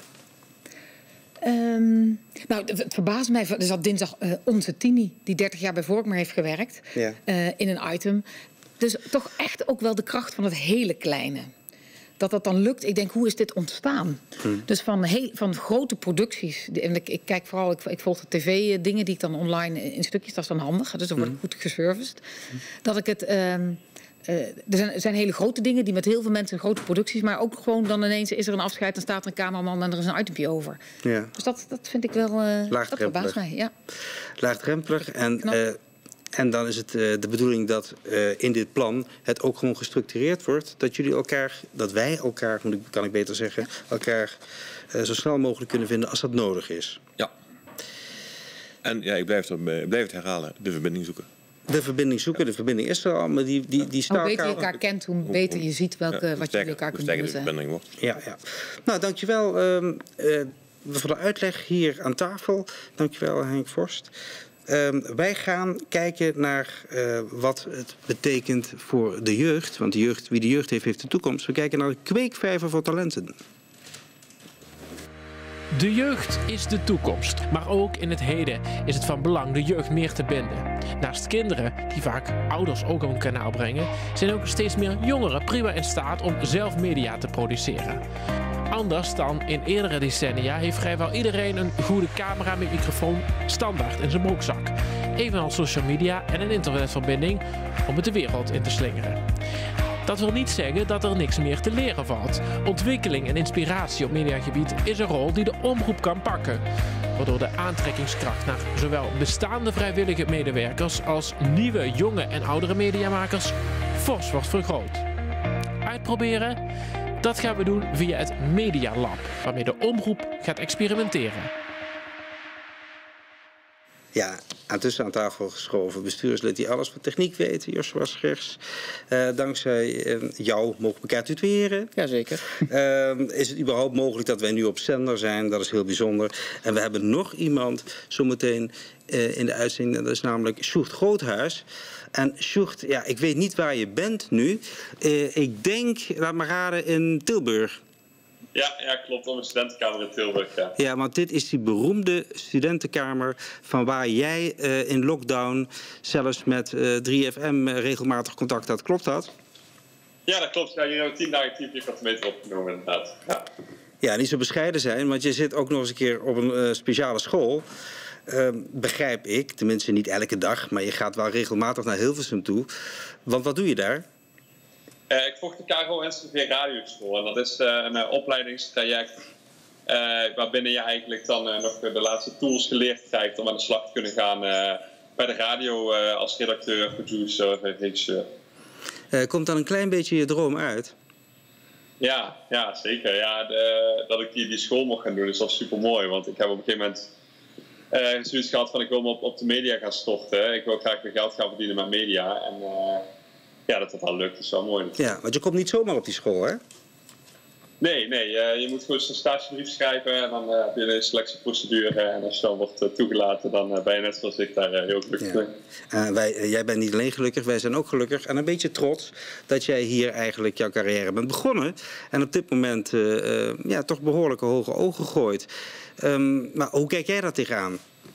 Nou, het verbaast mij. Er zat dinsdag onze Tini, die 30 jaar bij Vorkmeer heeft gewerkt, in een item. Dus toch echt ook wel de kracht van het hele kleine. Dat dan lukt. Ik denk, hoe is dit ontstaan? Dus van grote producties. En ik kijk vooral, ik volg de tv-dingen die ik dan online in stukjes, dat is dan handig. Dus dan word ik goed geserviced. Dat ik het... er zijn hele grote dingen die met heel veel mensen grote producties, maar ook gewoon dan ineens is er een afscheid, dan staat er een cameraman en er is een itempje over. Ja. Dus dat vind ik wel. Dat verbaast mij. Ja. Laagdrempelig. En dan is het de bedoeling dat in dit plan het ook gewoon gestructureerd wordt. Dat wij elkaar, kan ik beter zeggen, elkaar zo snel mogelijk kunnen vinden als dat nodig is. Ja. En ja, ik blijf het herhalen, de verbinding zoeken. De verbinding zoeken, de verbinding is er al, maar die staat... Hoe beter je elkaar kent, hoe beter je ziet wat jullie elkaar kunnen doen. de verbinding wordt. Ja. Nou, dankjewel voor de uitleg hier aan tafel. Dankjewel, Henk Vorst. Wij gaan kijken naar wat het betekent voor de jeugd. Want wie de jeugd heeft, heeft de toekomst. We kijken naar de kweekvijver voor talenten. De jeugd is de toekomst, maar ook in het heden is het van belang de jeugd meer te binden. Naast kinderen, die vaak ouders ook op een kanaal brengen, zijn ook steeds meer jongeren prima in staat om zelf media te produceren. Anders dan in eerdere decennia heeft vrijwel iedereen een goede camera met microfoon standaard in zijn broekzak. Evenals social media en een internetverbinding om het de wereld in te slingeren. Dat wil niet zeggen dat er niks meer te leren valt. Ontwikkeling en inspiratie op mediagebied is een rol die de omroep kan pakken. Waardoor de aantrekkingskracht naar zowel bestaande vrijwillige medewerkers als nieuwe, jonge en oudere mediamakers fors wordt vergroot. Uitproberen? Dat gaan we doen via het Media Lab, waarmee de omroep gaat experimenteren. Ja, intussen aan tafel geschoven bestuurslid die alles van techniek weet, Joshua Schers. Dankzij jou mogen we elkaar tutoyeren. Jazeker. Is het überhaupt mogelijk dat wij nu op zender zijn? Dat is heel bijzonder. En we hebben nog iemand zometeen in de uitzending. Dat is namelijk Sjoerd Groothuis. En Sjoerd, ja, ik weet niet waar je bent nu. Ik denk, laat maar raden, in Tilburg. Ja, klopt. Op een studentenkamer in Tilburg, ja. Ja, want dit is die beroemde studentenkamer van waar jij in lockdown zelfs met 3FM regelmatig contact had. Klopt dat? Ja, dat klopt. Ja, jullie hebben 10 dagen 10 vierkante meter opgenomen, inderdaad. Ja, niet zo bescheiden zijn, want je zit ook nog eens een keer op een speciale school. Begrijp ik, tenminste niet elke dag, maar je gaat wel regelmatig naar Hilversum toe. Want wat doe je daar? Ik volg de KRO-NCV Radioschool en dat is een opleidingstraject waarbinnen je eigenlijk dan nog de laatste tools geleerd krijgt om aan de slag te kunnen gaan bij de radio als redacteur, producer, regisseur. Komt dan een klein beetje je droom uit? Ja, zeker. Ja, dat ik die school mocht gaan doen is wel super mooi, want ik heb op een gegeven moment zoiets gehad van ik wil me op de media gaan storten. Ik wil graag weer geld gaan verdienen met media en... ja, dat wel lukt. Dat is wel mooi. Ja, want je komt niet zomaar op die school, hè? Nee. Je moet gewoon een stagebrief schrijven en dan heb je een selectieprocedure. En als je dan wordt toegelaten, dan ben je net zoals ik daar heel gelukkig mee. Jij bent niet alleen gelukkig, wij zijn ook gelukkig. En een beetje trots dat jij hier eigenlijk jouw carrière bent begonnen. En op dit moment toch behoorlijke hoge ogen gooit. Maar hoe kijk jij daar tegenaan?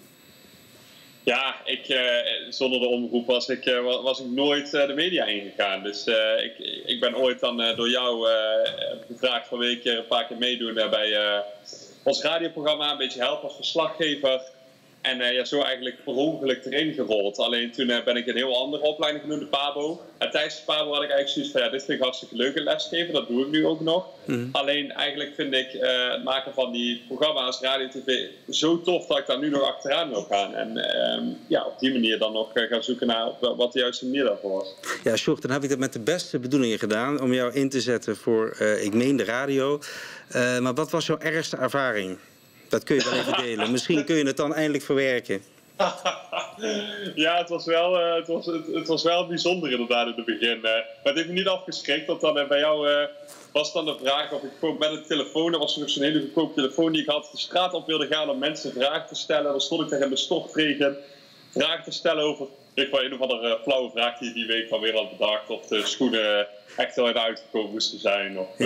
Ja, zonder de omroep was ik nooit de media ingegaan. Dus ik ben ooit dan door jou gevraagd van een paar keer meedoen bij ons radioprogramma. Een beetje helpen als verslaggever. En zo eigenlijk per ongeluk erin gerold. Alleen toen ben ik een heel andere opleiding genoemd, de PABO. En tijdens de PABO had ik eigenlijk zoiets van, dit vind ik hartstikke leuk, lesgeven. Dat doe ik nu ook nog. Alleen eigenlijk vind ik het maken van die programma's, radio, tv, zo tof dat ik daar nu nog achteraan wil gaan. En op die manier dan nog gaan zoeken naar wat de juiste manier daarvoor was. Ja, Sjoerd, dan heb ik dat met de beste bedoelingen gedaan om jou in te zetten voor, ik meen, de radio. Maar wat was jouw ergste ervaring? Dat kun je wel even delen. Misschien kun je het dan eindelijk verwerken. Ja, het was wel bijzonder inderdaad in het begin. Maar het heeft me niet afgeschrikt. Want dan bij jou was dan de vraag of ik gewoon met een telefoon... Er was nog zo'n hele goedkope telefoon die ik had... de straat op wilde gaan om mensen vragen te stellen. Dan stond ik daar in de stortregen. Vragen te stellen over... Ik wel een of andere flauwe vraag die die week van weer had bedacht. Of de schoenen echt wel uitgekomen moesten zijn. Of...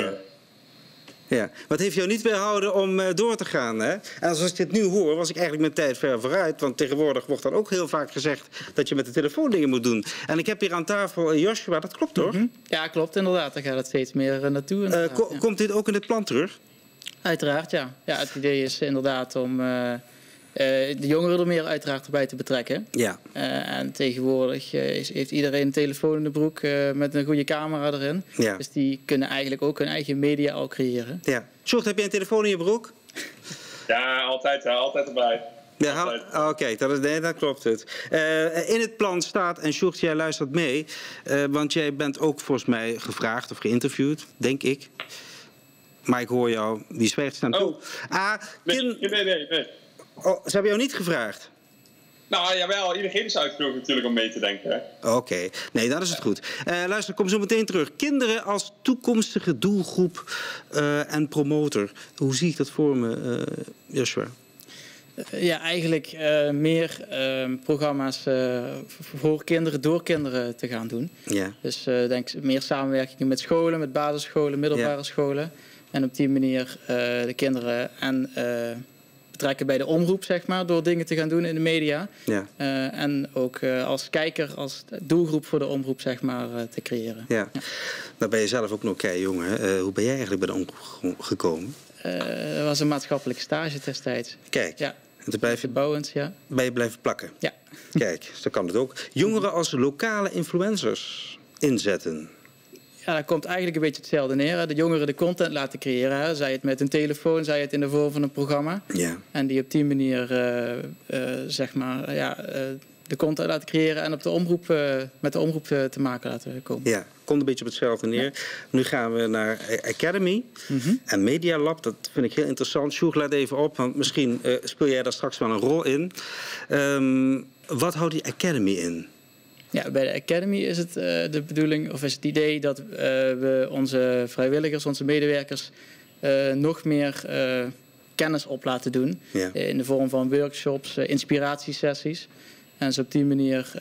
Ja, wat heeft jou niet weerhouden om door te gaan, hè? En als ik dit nu hoor, was ik eigenlijk mijn tijd ver vooruit. Want tegenwoordig wordt dan ook heel vaak gezegd dat je met de telefoon dingen moet doen. En ik heb hier aan tafel Joshua, dat klopt toch? Ja, klopt inderdaad. Daar gaat het steeds meer naartoe. Komt dit ook in dit plan terug? Uiteraard, ja. Het idee is inderdaad om de jongeren er meer uiteraard erbij te betrekken. Ja. En tegenwoordig heeft iedereen een telefoon in de broek met een goede camera erin. Ja. Dus die kunnen eigenlijk ook hun eigen media al creëren. Ja. Sjoerd, heb jij een telefoon in je broek? Ja, altijd erbij. Ja, oké, dat klopt het. In het plan staat, en Sjoerd, jij luistert mee, want jij bent ook volgens mij gevraagd of geïnterviewd, denk ik. Maar ik hoor jou, wie zwijgt staan toe. Nee. Oh, ze hebben jou niet gevraagd? Nou, jawel, iedereen is uitgenodigd natuurlijk om mee te denken. Oké, nee, dat is het goed. Luister, ik kom zo meteen terug. Kinderen als toekomstige doelgroep en promotor. Hoe zie ik dat voor me, Joshua? Ja, eigenlijk meer programma's voor kinderen, door kinderen te gaan doen. Ja. Dus denk meer samenwerkingen met scholen, met basisscholen, middelbare scholen. En op die manier de kinderen betrekken bij de omroep, zeg maar, door dingen te gaan doen in de media. Ja. En ook als kijker, als doelgroep voor de omroep, zeg maar, te creëren. Ja. Ja. Nou ben je zelf ook nog keijong, hè? Hoe ben jij eigenlijk bij de omroep gekomen? Dat was een maatschappelijke stage destijds. Kijk. Ja. En toen blijf je, Bouwens, ja. Ben je blijven plakken? Ja. Kijk, zo kan het ook. Jongeren als lokale influencers inzetten. Ja, dat komt eigenlijk een beetje hetzelfde neer. De jongeren de content laten creëren. Hè. Zij het met een telefoon, zij het in de vorm van een programma. Ja. En die op die manier zeg maar, de content laten creëren en op de omroep, met de omroep te maken laten komen. Ja, komt een beetje op hetzelfde neer. Ja. Nu gaan we naar Academy en Media Lab. Dat vind ik heel interessant. Sjoerd, let even op, want misschien speel jij daar straks wel een rol in. Wat houdt die Academy in? Ja, bij de Academy is het de bedoeling, of is het idee dat we onze vrijwilligers, onze medewerkers nog meer kennis op laten doen. Ja. In de vorm van workshops, inspiratiesessies. En ze op die manier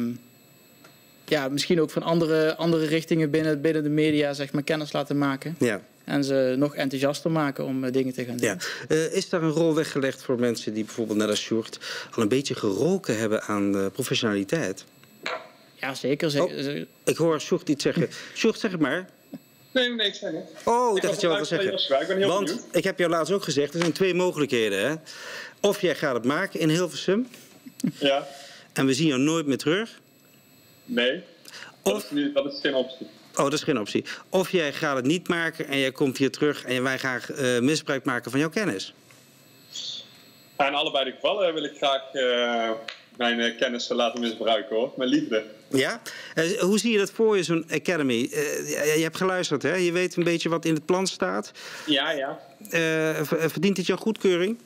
misschien ook van andere richtingen binnen de media, zeg maar, kennis laten maken. Ja. En ze nog enthousiaster maken om dingen te gaan doen. Ja. Is daar een rol weggelegd voor mensen die bijvoorbeeld net als Sjoerd al een beetje geroken hebben aan professionaliteit? Ja, zeker. Oh, ik hoor Sjoerd iets zeggen. Sjoerd, zeg het maar. Nee, ik zei niet. Oh, ik dacht dat je wat wil zeggen. Ik ben heel Want benieuwd. Ik heb jou laatst ook gezegd, er zijn 2 mogelijkheden. Hè? Of jij gaat het maken in Hilversum. Ja. En we zien jou nooit meer terug. Nee, dat is geen optie. Oh, dat is geen optie. Of jij gaat het niet maken en jij komt hier terug en wij gaan misbruik maken van jouw kennis. Ja, in allebei de gevallen wil ik graag mijn kennis laten misbruiken, hoor. Mijn liefde. Ja? Hoe zie je dat voor je, zo'n Academy? Je hebt geluisterd, hè? Je weet een beetje wat in het plan staat. Ja. Verdient het jouw goedkeuring?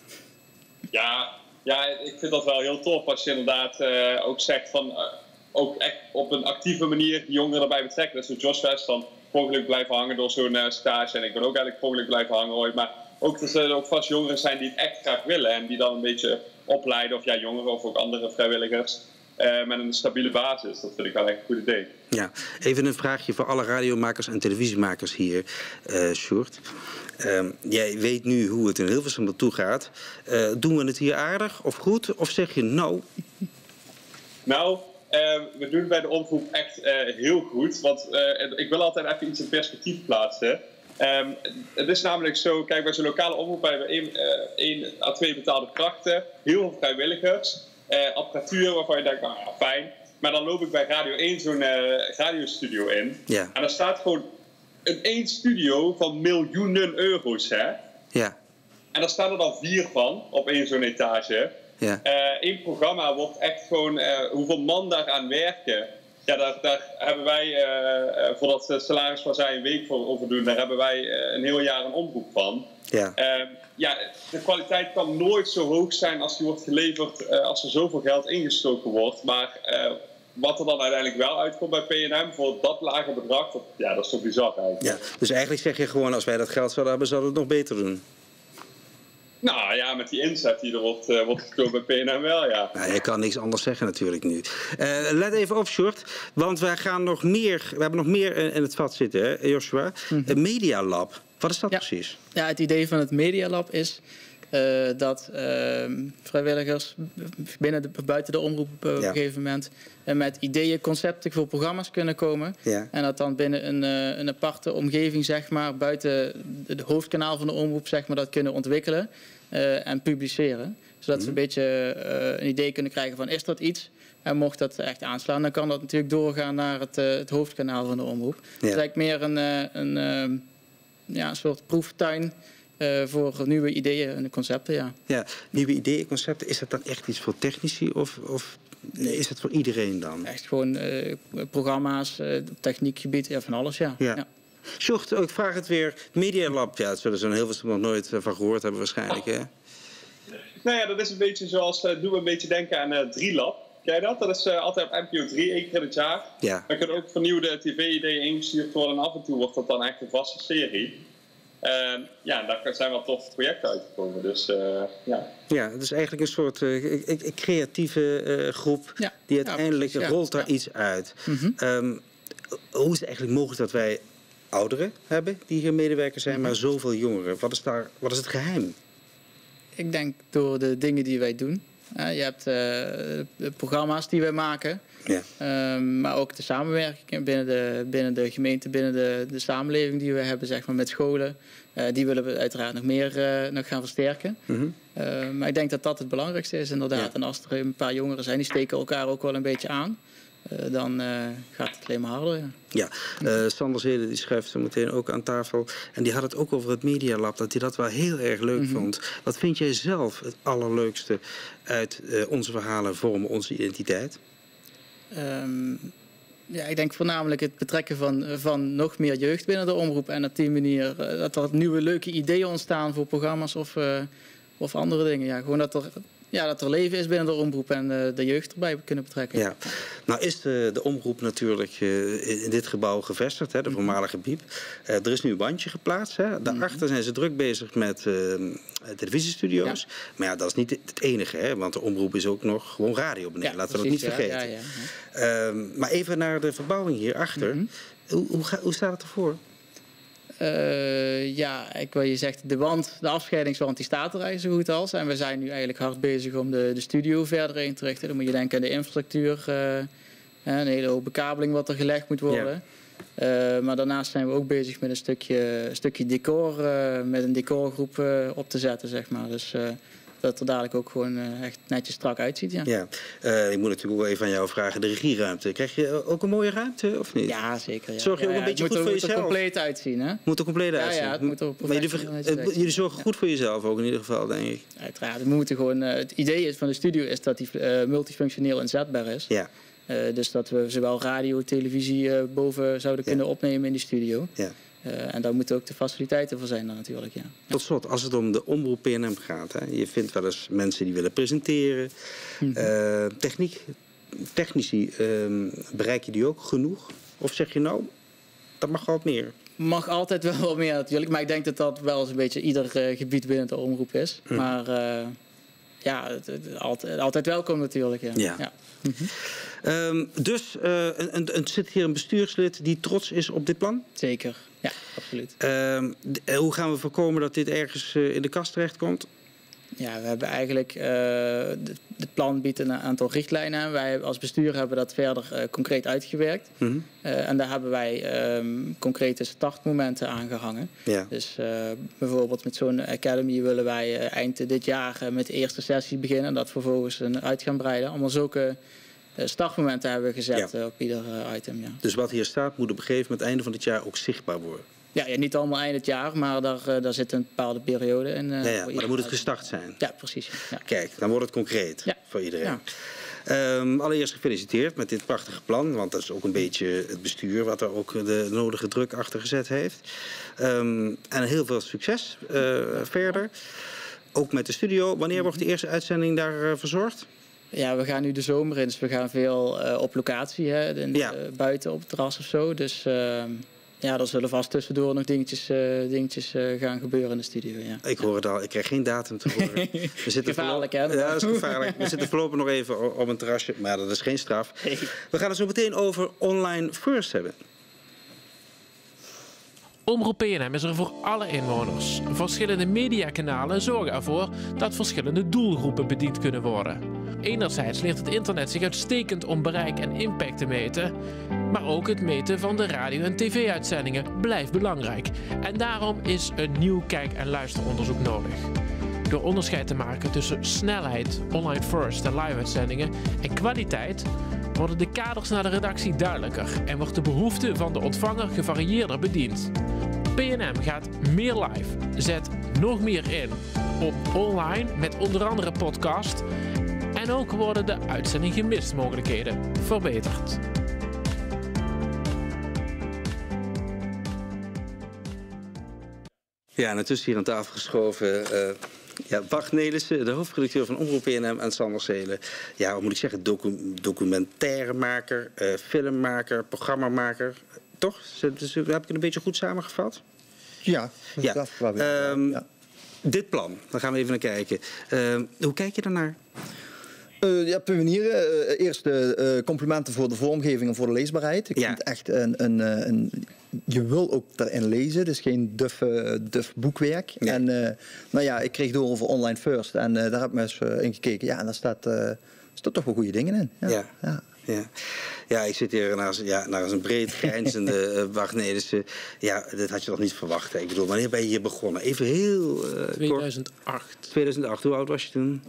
Ja, ik vind dat wel heel tof als je inderdaad ook zegt van... ook echt op een actieve manier die jongeren erbij betrekken. Dus zo'n Joshua is dan mogelijk blijven hangen door zo'n stage. En ik ben ook eigenlijk mogelijk blijven hangen ooit. Maar ook dat er ook vast jongeren zijn die het echt graag willen. En die dan een beetje opleiden, of jongeren of ook andere vrijwilligers... met een stabiele basis. Dat vind ik wel echt een goed idee. Ja, even een vraagje voor alle radiomakers en televisiemakers hier, Sjoerd. Jij weet nu hoe het in Hilversum naartoe gaat. Doen we het hier aardig of goed? Of zeg je nou? Nou, we doen het bij de omroep echt heel goed. Want ik wil altijd even iets in perspectief plaatsen. Het is namelijk zo, kijk, bij zo'n lokale omroep hebben we 1 à 2 betaalde krachten, heel veel vrijwilligers, apparatuur waarvan je denkt, nou ja, fijn. Maar dan loop ik bij Radio 1 zo'n radiostudio in. Ja. En daar staat gewoon één studio van miljoenen euro's, hè? Ja. En daar staan er dan 4 van op zo'n etage. Ja. Eén programma wordt echt gewoon hoeveel man daar aan werken. Ja, daar hebben wij, voor dat salaris waar zij een week voor over doen, daar hebben wij een heel jaar een omroep van. Ja. De kwaliteit kan nooit zo hoog zijn als die wordt geleverd als er zoveel geld ingestoken wordt. Maar wat er dan uiteindelijk wel uitkomt bij PNM voor dat lage bedrag, dat is toch bizar eigenlijk. Ja, dus eigenlijk zeg je gewoon, als wij dat geld zouden hebben, zouden we het nog beter doen. Nou ja, met die inzet die er wordt gekomen bij PNM wel, ja. Nou, je kan niks anders zeggen natuurlijk nu. Let even op, Sjoerd, want we hebben nog meer in het vat zitten, hè, Joshua. Een Media Lab, wat is dat precies? Ja, het idee van het Media Lab is dat vrijwilligers buiten de omroep op een gegeven moment met ideeën, concepten voor programma's kunnen komen. Ja. En dat dan binnen een aparte omgeving, zeg maar, buiten het hoofdkanaal van de omroep, zeg maar, dat kunnen ontwikkelen en publiceren. Zodat ze een beetje een idee kunnen krijgen van, is dat iets? En mocht dat echt aanslaan, dan kan dat natuurlijk doorgaan naar het hoofdkanaal van de omroep. Ja. Het is eigenlijk meer een soort proeftuin voor nieuwe ideeën en concepten, ja. Nieuwe ideeën, concepten. Is dat dan echt iets voor technici of is het voor iedereen dan? Echt gewoon programma's, techniekgebied, van alles, ja. Sjoerd, ik vraag het weer. Media Lab, dat zullen ze heel veel nog nooit van gehoord hebben waarschijnlijk, hè? Nou ja, dat is een beetje zoals, doen we een beetje denken aan 3Lab. Ken je dat? Dat is altijd op NPO 3, 1 keer in het jaar. Ja. Daar kunnen ook vernieuwde tv-ideeën ingestuurd worden en af en toe wordt dat dan echt een vaste serie. Daar zijn wel toffe projecten uitgekomen. Dus, Ja, het is eigenlijk een soort creatieve groep die uiteindelijk rolt daar iets uit. Hoe is het eigenlijk mogelijk dat wij ouderen hebben die hier medewerkers zijn, maar zoveel jongeren? Wat is het geheim? Ik denk door de dingen die wij doen. Je hebt de programma's die wij maken. Ja. Maar ook de samenwerking binnen de gemeente, binnen de samenleving die we hebben, zeg maar, met scholen. Die willen we uiteraard nog meer nog gaan versterken. Maar ik denk dat dat het belangrijkste is, inderdaad. Ja. En als er een paar jongeren zijn, die steken elkaar ook wel een beetje aan. Dan gaat het alleen maar harder. Ja. Sander Zede die schrijft zo meteen ook aan tafel. En die had het ook over het Media Lab, dat hij dat wel heel erg leuk vond. Wat vind jij zelf het allerleukste uit onze verhalen vormen onze identiteit? Ik denk voornamelijk het betrekken van nog meer jeugd binnen de omroep. En op die manier dat er nieuwe leuke ideeën ontstaan voor programma's of andere dingen. Ja, gewoon dat er leven is binnen de omroep en de jeugd erbij kunnen betrekken. Ja. Nou is de omroep natuurlijk in dit gebouw gevestigd, hè, de voormalige Biep. Er is nu een bandje geplaatst. Hè. Daarachter zijn ze druk bezig met televisiestudio's. Ja. Maar ja, dat is niet het enige, hè, want de omroep is ook nog gewoon radio beneden. Laten we dat niet vergeten. Maar even naar de verbouwing hierachter. Hoe staat het ervoor? Je zegt de afscheidingswand die staat er eigenlijk zo goed als. En we zijn nu eigenlijk hard bezig om de studio verder in te richten. Dan moet je denken aan de infrastructuur, een hele hoop bekabeling wat er gelegd moet worden. Ja. Maar daarnaast zijn we ook bezig met een stukje decor, met een decorgroep op te zetten, zeg maar. Dus dat er dadelijk ook gewoon echt netjes strak uitziet. Ja. Ik moet natuurlijk wel even aan jou vragen, de regieruimte. Krijg je ook een mooie ruimte, of niet? Ja, zeker. Ja. Zorg je ook een beetje goed voor jezelf? Het moet er compleet uitzien, hè? Moet er compleet uitzien? Ja, het moet er maar jullie zorgen goed voor jezelf ook in ieder geval, denk ik. Uiteraard. We moeten gewoon, het idee van de studio is dat die multifunctioneel inzetbaar is. Ja. Dus dat we zowel radio, televisie boven zouden kunnen opnemen in die studio. Ja. En daar moeten ook de faciliteiten voor zijn dan natuurlijk. Ja. Tot slot, als het om de omroep PNM gaat. Hè, je vindt wel eens mensen die willen presenteren. Technici, bereik je die ook genoeg? Of zeg je nou, dat mag wel wat meer? Mag altijd wel wat meer natuurlijk. Maar ik denk dat dat wel eens een beetje ieder gebied binnen de omroep is. Maar altijd welkom natuurlijk. Ja. Zit hier een bestuurslid die trots is op dit plan? Zeker, ja, absoluut. Hoe gaan we voorkomen dat dit ergens in de kast terechtkomt? Ja, we hebben eigenlijk het plan biedt een aantal richtlijnen. Wij als bestuur hebben dat verder concreet uitgewerkt. En daar hebben wij concrete startmomenten aan gehangen. Ja. Dus bijvoorbeeld met zo'n academy willen wij eind dit jaar met de eerste sessie beginnen. En dat vervolgens uit gaan breiden. Allemaal zulke startmomenten hebben we gezet op ieder item. Ja. Dus wat hier staat moet op een gegeven moment einde van dit jaar ook zichtbaar worden? Ja, niet allemaal eind het jaar, maar daar zit een bepaalde periode in. Maar dan moet het gestart zijn. Ja, precies. Ja. Kijk, dan wordt het concreet voor iedereen. Ja. Allereerst gefeliciteerd met dit prachtige plan, want dat is ook een beetje het bestuur wat er ook de nodige druk achter gezet heeft. En heel veel succes verder. Ook met de studio. Wanneer wordt de eerste uitzending daar verzorgd? Ja, we gaan nu de zomer in, dus we gaan veel op locatie, buiten op het terras of zo. Dus er zullen vast tussendoor nog dingetjes gaan gebeuren in de studio. Ja. Ik hoor het al, ik krijg geen datum te horen. Gevaarlijk, hè? Ja, dat is gevaarlijk. We zitten voorlopig nog even op een terrasje, maar dat is geen straf. Hey. We gaan het zo meteen over online first hebben. Omroep PNM is er voor alle inwoners. Verschillende mediakanalen zorgen ervoor dat verschillende doelgroepen bediend kunnen worden. Enerzijds leert het internet zich uitstekend om bereik en impact te meten, maar ook het meten van de radio- en tv-uitzendingen blijft belangrijk. En daarom is een nieuw kijk- en luisteronderzoek nodig. Door onderscheid te maken tussen snelheid, online first en live-uitzendingen en kwaliteit worden de kaders naar de redactie duidelijker en wordt de behoefte van de ontvanger gevarieerder bediend. PNM gaat meer live, zet nog meer in op online met onder andere podcast en ook worden de uitzending gemist mogelijkheden verbeterd. Ja, en intussen hier aan tafel geschoven Ja, Bart Nelissen, de hoofdredacteur van Omroep PNM en Sander Seelen. Ja, wat moet ik zeggen? Documentairemaker, filmmaker, programmamaker. Toch? Dus, heb ik het een beetje goed samengevat? Ja. Dit plan, daar gaan we even naar kijken. Hoe kijk je daarnaar? Op twee manieren. Eerst complimenten voor de vormgeving en voor de leesbaarheid. Ik vind echt je wil ook daarin lezen, dus geen duf boekwerk. Nee. En ik kreeg door over Online First en daar heb ik me eens in gekeken. Ja, en daar staat toch wel goede dingen in. Ja, ik zit hier naar een breed grijnzende Bart Nelissen. Ja, dat had je toch niet verwacht. Hè? Ik bedoel, wanneer ben je hier begonnen? Even heel 2008. Kort. 2008, hoe oud was je toen?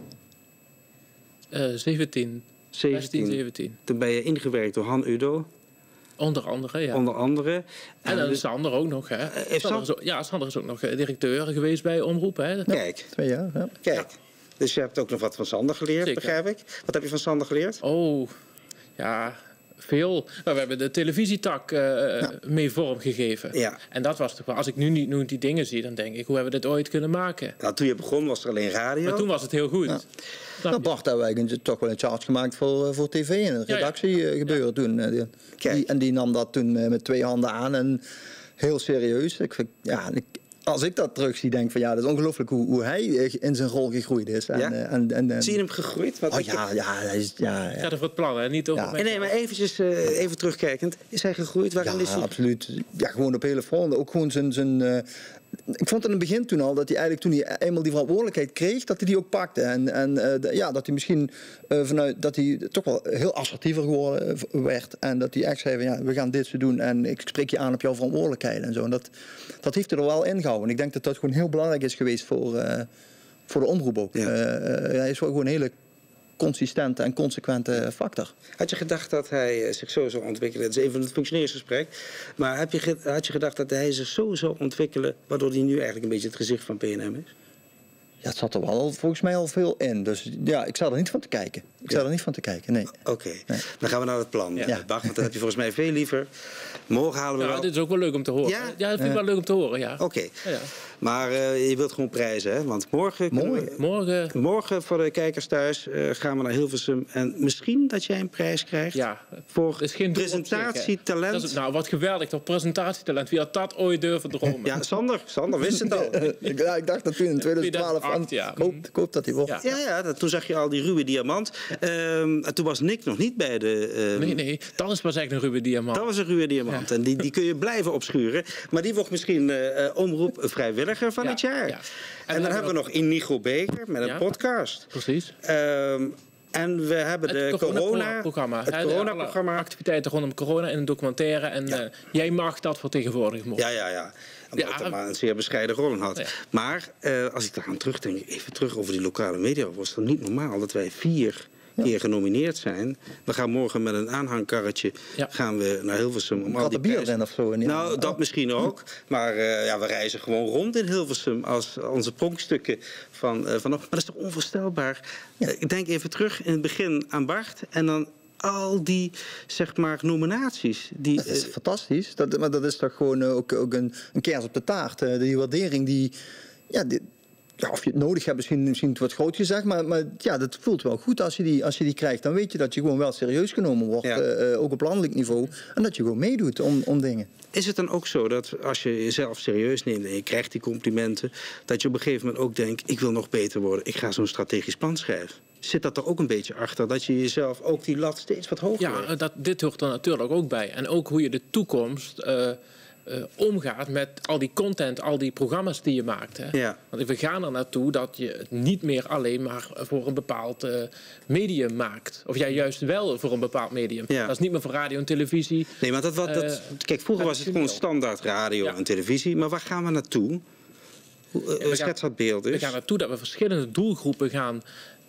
17. 17. Toen ben je ingewerkt door Han Udo. Onder andere, ja. Onder andere. En dan is Sander ook nog, hè. Sander is ook nog directeur geweest bij Omroep, hè. Kijk. 2 jaar, ja. Kijk. Dus je hebt ook nog wat van Sander geleerd, zeker. Begrijp ik. Wat heb je van Sander geleerd? Oh, ja, veel. Nou, we hebben de televisietak mee vormgegeven. Ja. En dat was toch wel, als ik nu die dingen zie, dan denk ik, hoe hebben we dit ooit kunnen maken? Nou, toen je begon was er alleen radio. Maar toen was het heel goed. Ja. Nou, Bart hebben wij toch wel een charge gemaakt voor tv en het redactiegebeuren toen. Die nam dat toen met 2 handen aan en heel serieus. Als ik dat terug zie, denk ik van dat is ongelooflijk hoe hij in zijn rol gegroeid is. Zie je hem gegroeid? Dat is wat plannen, niet over. Nee, maar even terugkijkend. Is hij gegroeid? Waarin is hij? Absoluut. Ja, gewoon op hele fronten. Ook gewoon zijn ik vond in het begin toen al dat hij eigenlijk toen hij eenmaal die verantwoordelijkheid kreeg, dat hij die ook pakte. En dat hij misschien dat hij toch wel heel assertiever geworden werd. En dat hij echt zei van we gaan dit zo doen en ik spreek je aan op jouw verantwoordelijkheid en zo. En dat heeft hij er wel ingehouden. En ik denk dat dat gewoon heel belangrijk is geweest voor de omroep ook. Ja. Hij is wel gewoon een hele consistente en consequente factor. Had je gedacht dat hij zich zo zou ontwikkelen? Dat is even een functioneringsgesprek. Maar had je gedacht dat hij zich zo zou ontwikkelen, waardoor hij nu eigenlijk een beetje het gezicht van PNM is? Ja, het zat er wel volgens mij al veel in. Dus ja, ik zou er niet van te kijken. Nee. Oké. Dan gaan we naar het plan. Bart, want dat heb je volgens mij veel liever. Morgen halen we wel... dit is ook wel leuk om te horen. Ja, dat vind ik wel leuk om te horen, ja. Oké. Ja. Maar je wilt gewoon prijzen, hè? Want morgen voor de kijkers thuis gaan we naar Hilversum. En misschien dat jij een prijs krijgt voor presentatietalent. Wat geweldig, toch? Presentatietalent. Wie had dat ooit durven dromen? Ja, Sander wist het al. Ik dacht dat toen in 2012 koop dat hij wordt. Ja, toen zag je al die ruwe diamant. Toen was Nick nog niet bij de... Nee, dat is pas echt een ruwe diamant. Dat was een ruwe diamant. Ja. En die kun je blijven opschuren. Maar die wordt misschien omroep vrijwilliger van het jaar. Ja. En dan hebben we nog Inigo Beker met een podcast. Precies. En we hebben het corona-programma. Het corona-programma. Activiteiten rondom corona in een documentaire. En jij mag dat vertegenwoordigen. Ja. Omdat hij maar een zeer bescheiden rol in had. Ja. Maar als ik daaraan terugdenk, even terug over die lokale media, was het niet normaal dat wij 4 keer genomineerd zijn. We gaan morgen met een aanhangkarretje gaan we naar Hilversum. Om al die bier of zo. Nou, dat misschien ook. Maar we reizen gewoon rond in Hilversum als onze pronkstukken van. Maar dat is toch onvoorstelbaar. Ik denk even terug in het begin aan Bart en dan al die, zeg maar, nominaties. Dat is fantastisch. Maar dat is toch gewoon ook een kers op de taart. Die waardering die... of je het nodig hebt, misschien wat groot gezegd, maar dat voelt wel goed als je die krijgt. Dan weet je dat je gewoon wel serieus genomen wordt, ook op landelijk niveau. En dat je gewoon meedoet om dingen. Is het dan ook zo dat als je jezelf serieus neemt en je krijgt die complimenten, dat je op een gegeven moment ook denkt, ik wil nog beter worden, ik ga zo'n strategisch plan schrijven? Zit dat er ook een beetje achter, dat je jezelf ook die lat steeds wat hoger legt? Dit hoort er natuurlijk ook bij. En ook hoe je de toekomst omgaat met al die content, al die programma's die je maakt. Hè? Ja. Want we gaan er naartoe dat je het niet meer alleen maar voor een bepaald medium maakt. Of jij juist wel voor een bepaald medium. Ja. Dat is niet meer voor radio en televisie. Nee, maar kijk, vroeger was het gewoon standaard radio en televisie. Maar waar gaan we naartoe? Schets dat beeld dus. We gaan naartoe dat we verschillende doelgroepen gaan...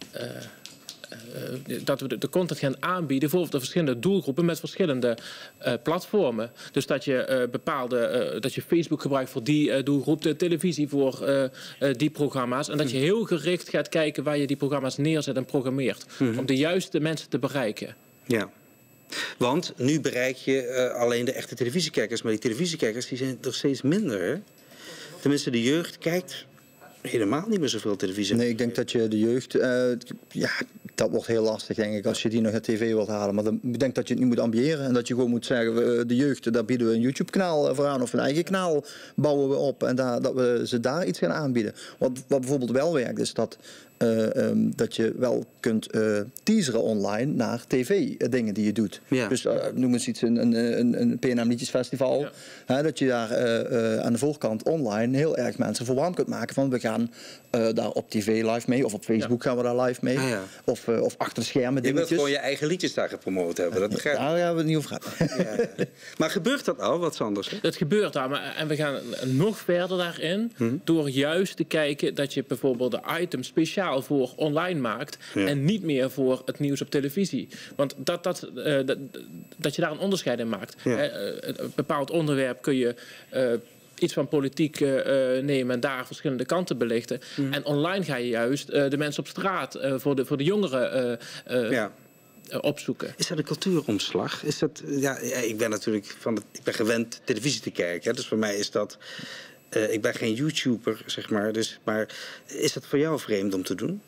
dat we de content gaan aanbieden voor de verschillende doelgroepen met verschillende platformen. Dus dat je dat je Facebook gebruikt voor die doelgroep, de televisie voor die programma's. En dat je heel gericht gaat kijken waar je die programma's neerzet en programmeert. Om de juiste mensen te bereiken. Ja. Want nu bereik je alleen de echte televisiekijkers. Maar die televisiekijkers die zijn er steeds minder. Hè? Tenminste, de jeugd kijkt helemaal niet meer zoveel televisie. Nee, ik denk dat je de jeugd... dat wordt heel lastig, denk ik, als je die nog naar tv wilt halen. Maar ik denk dat je het niet moet ambiëren. En dat je gewoon moet zeggen, de jeugd, daar bieden we een YouTube-kanaal voor aan. Of een eigen kanaal bouwen we op. En dat we ze daar iets gaan aanbieden. Wat bijvoorbeeld wel werkt, is dat je wel kunt teaseren online naar tv-dingen die je doet. Ja. Dus noem eens iets, een PNM Liedjesfestival. Ja. Dat je daar aan de voorkant online heel erg mensen voor warm kunt maken. Van we gaan daar op tv live mee. Of op Facebook gaan we daar live mee. Of achter de schermen dingetjes. Je wilt gewoon je eigen liedjes daar gepromoot hebben. Dat begrijp ik. Daar hebben we het niet over gehad. Maar gebeurt dat al, wat anders? Hè? Dat gebeurt al. En we gaan nog verder daarin. Door juist te kijken dat je bijvoorbeeld de items speciaal voor online maakt. En niet meer voor het nieuws op televisie. Want dat je daar een onderscheid in maakt. Een bepaald onderwerp kun je... iets van politiek nemen en daar verschillende kanten belichten. En online ga je juist de mensen op straat voor de jongeren opzoeken. Is dat een cultuuromslag? Is dat, ik ben natuurlijk ik ben gewend televisie te kijken. Hè, dus voor mij is dat... ik ben geen YouTuber, zeg maar. Maar is dat voor jou vreemd om te doen?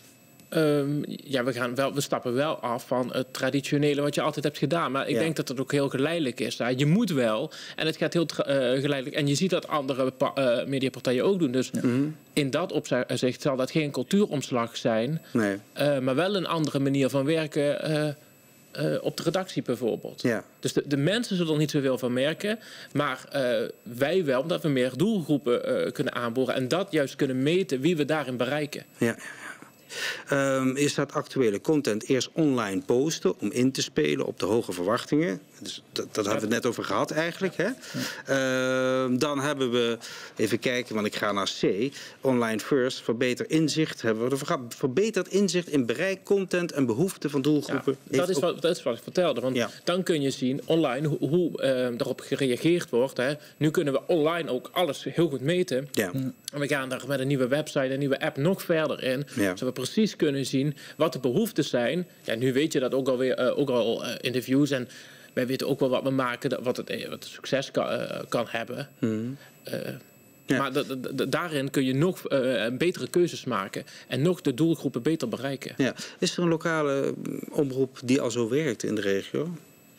We stappen wel af van het traditionele wat je altijd hebt gedaan. Maar ik denk dat het ook heel geleidelijk is. Je moet wel. En het gaat heel geleidelijk. En je ziet dat andere mediapartijen ook doen. Dus in dat opzicht zal dat geen cultuuromslag zijn. Nee. Maar wel een andere manier van werken... op de redactie bijvoorbeeld. Ja. Dus de mensen zullen er niet zoveel van merken. Maar wij wel, omdat we meer doelgroepen kunnen aanboren. En dat juist kunnen meten wie we daarin bereiken. Ja. Is dat actuele content eerst online posten om in te spelen op de hoge verwachtingen? Dus dat hebben we het net over gehad eigenlijk. Hè? Dan hebben we, even kijken, want ik ga naar C. Online first, verbeterd inzicht. Hebben we verbeterd inzicht in bereik, content en behoeften van doelgroepen. Ja, dat is wat ik vertelde. Want dan kun je zien online hoe daarop gereageerd wordt. Hè. Nu kunnen we online ook alles heel goed meten. Ja. En we gaan daar met een nieuwe website, een nieuwe app nog verder in. Ja. Zodat we precies kunnen zien wat de behoeften zijn. Ja, nu weet je dat ook al in de views. En wij weten ook wel wat we maken, wat het succes kan hebben. Maar daarin kun je nog betere keuzes maken. En nog de doelgroepen beter bereiken. Ja. Is er een lokale omroep die al zo werkt in de regio?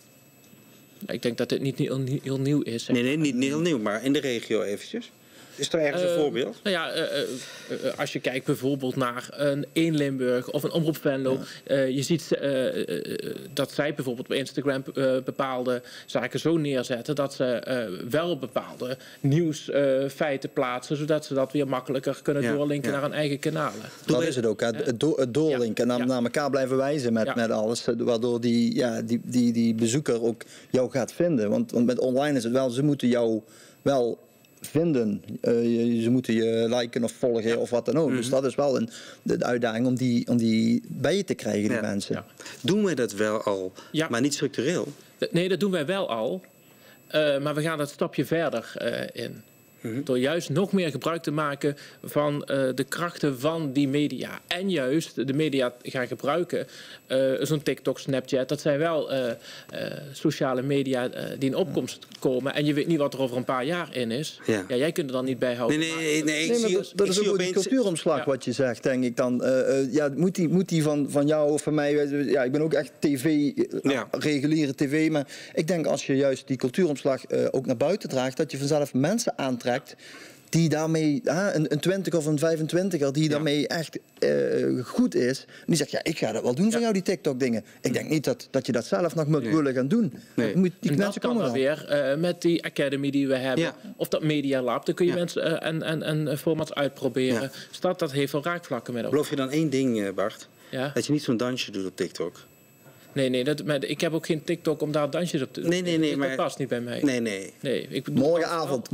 Ik denk dat dit niet heel nieuw is. Nee, niet heel nieuw, maar in de regio eventjes. Is er ergens een voorbeeld? Als je kijkt bijvoorbeeld naar een 1 Limburg of een Omroep Venlo. Je ziet dat zij bijvoorbeeld op Instagram bepaalde zaken zo neerzetten dat ze wel bepaalde nieuwsfeiten plaatsen, zodat ze dat weer makkelijker kunnen doorlinken naar hun eigen kanalen. Dat is het ook, het doorlinken en naar elkaar blijven wijzen met alles. Waardoor die bezoeker ook jou gaat vinden. Want met online is het wel, ze moeten jou wel vinden. Ze moeten je liken of volgen of wat dan ook. Dus dat is wel de uitdaging om die bij je te krijgen, die mensen. Ja. Doen we dat wel al, maar niet structureel? Nee, dat doen wij wel al. Maar we gaan dat stapje verder in. Door juist nog meer gebruik te maken van de krachten van die media. En juist de media gaan gebruiken. Zo'n TikTok, Snapchat. Dat zijn wel sociale media die in opkomst komen. En je weet niet wat er over een paar jaar in is. Ja, jij kunt er dan niet bij houden. Dat is ook een cultuuromslag wat je zegt, denk ik dan. Moet die van jou of van mij... Ja, ik ben ook echt reguliere tv. Maar ik denk als je juist die cultuuromslag ook naar buiten draagt... dat je vanzelf mensen aantrekt die daarmee, een 20 of een 25er, die daarmee echt goed is. En die zegt, ik ga dat wel doen van jou, die TikTok-dingen. Ik denk niet dat je dat zelf nog moet willen gaan doen. Nee. Die dat kan dan weer met die academy die we hebben. Ja. Of dat Media Lab. Dan kun je mensen en formats uitproberen. Dus dat heeft wel raakvlakken met elkaar. Geloof je dan één ding, Bart? Ja? Dat je niet zo'n dansje doet op TikTok? Nee, ik heb ook geen TikTok om daar dansjes op te doen. Nee, dat past niet bij mij. Nee. Morgenavond.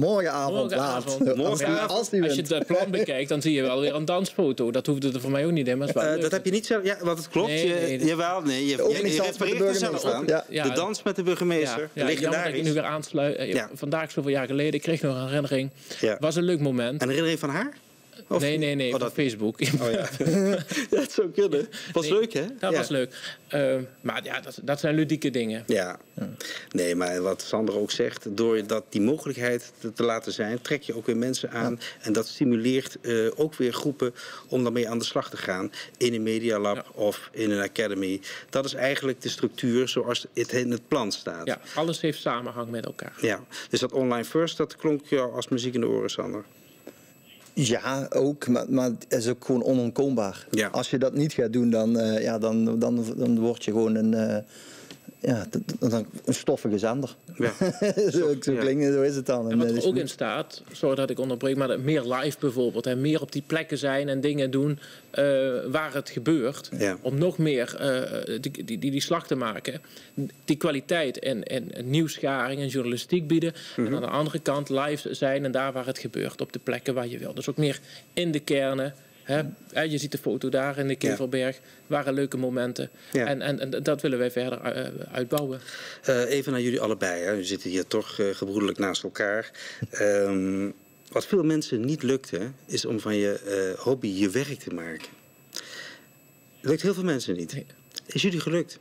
Als je het plan bekijkt, dan zie je wel weer een dansfoto. Dat hoefde er voor mij ook niet in. Maar dat heb je niet zelf... Ja, want het klopt. Jawel, je refereert er zelf aan. De dans met de burgemeester. Jammer dat ik nu weer aansluit. Vandaag, zoveel jaar geleden, ik kreeg nog een herinnering. Was een leuk moment. Een herinnering van haar? Of, nee, op Facebook. Oh, ja. Dat zou kunnen. Was leuk, hè? Dat was leuk. Maar ja, dat zijn ludieke dingen. Ja. Nee, maar wat Sander ook zegt, door die mogelijkheid te laten zijn, trek je ook weer mensen aan. Ja. En dat stimuleert ook weer groepen om daarmee aan de slag te gaan. In een Media Lab of in een academy. Dat is eigenlijk de structuur zoals het in het plan staat. Ja, alles heeft samenhang met elkaar. Ja, dus dat online first, dat klonk jou als muziek in de oren, Sander. Ja, ook, maar het is ook gewoon onontkoombaar. Ja. Als je dat niet gaat doen, dan word je gewoon een stoffige zender. Ja. Zo is het dan. En wat er ook in staat, sorry dat ik onderbreek, maar meer live bijvoorbeeld. En meer op die plekken zijn en dingen doen waar het gebeurt. Ja. Om nog meer die slag te maken. Die kwaliteit en nieuwsgaring en journalistiek bieden. En aan de andere kant live zijn en daar waar het gebeurt. Op de plekken waar je wil. Dus ook meer in de kernen. Je ziet de foto daar in de Kevelberg. Waren leuke momenten. Ja. En dat willen wij verder uitbouwen. Even naar jullie allebei. Hè. We zitten hier toch gebroederlijk naast elkaar. Wat veel mensen niet lukt, hè, is om van je hobby je werk te maken. Lukt heel veel mensen niet. Nee. Is jullie gelukt?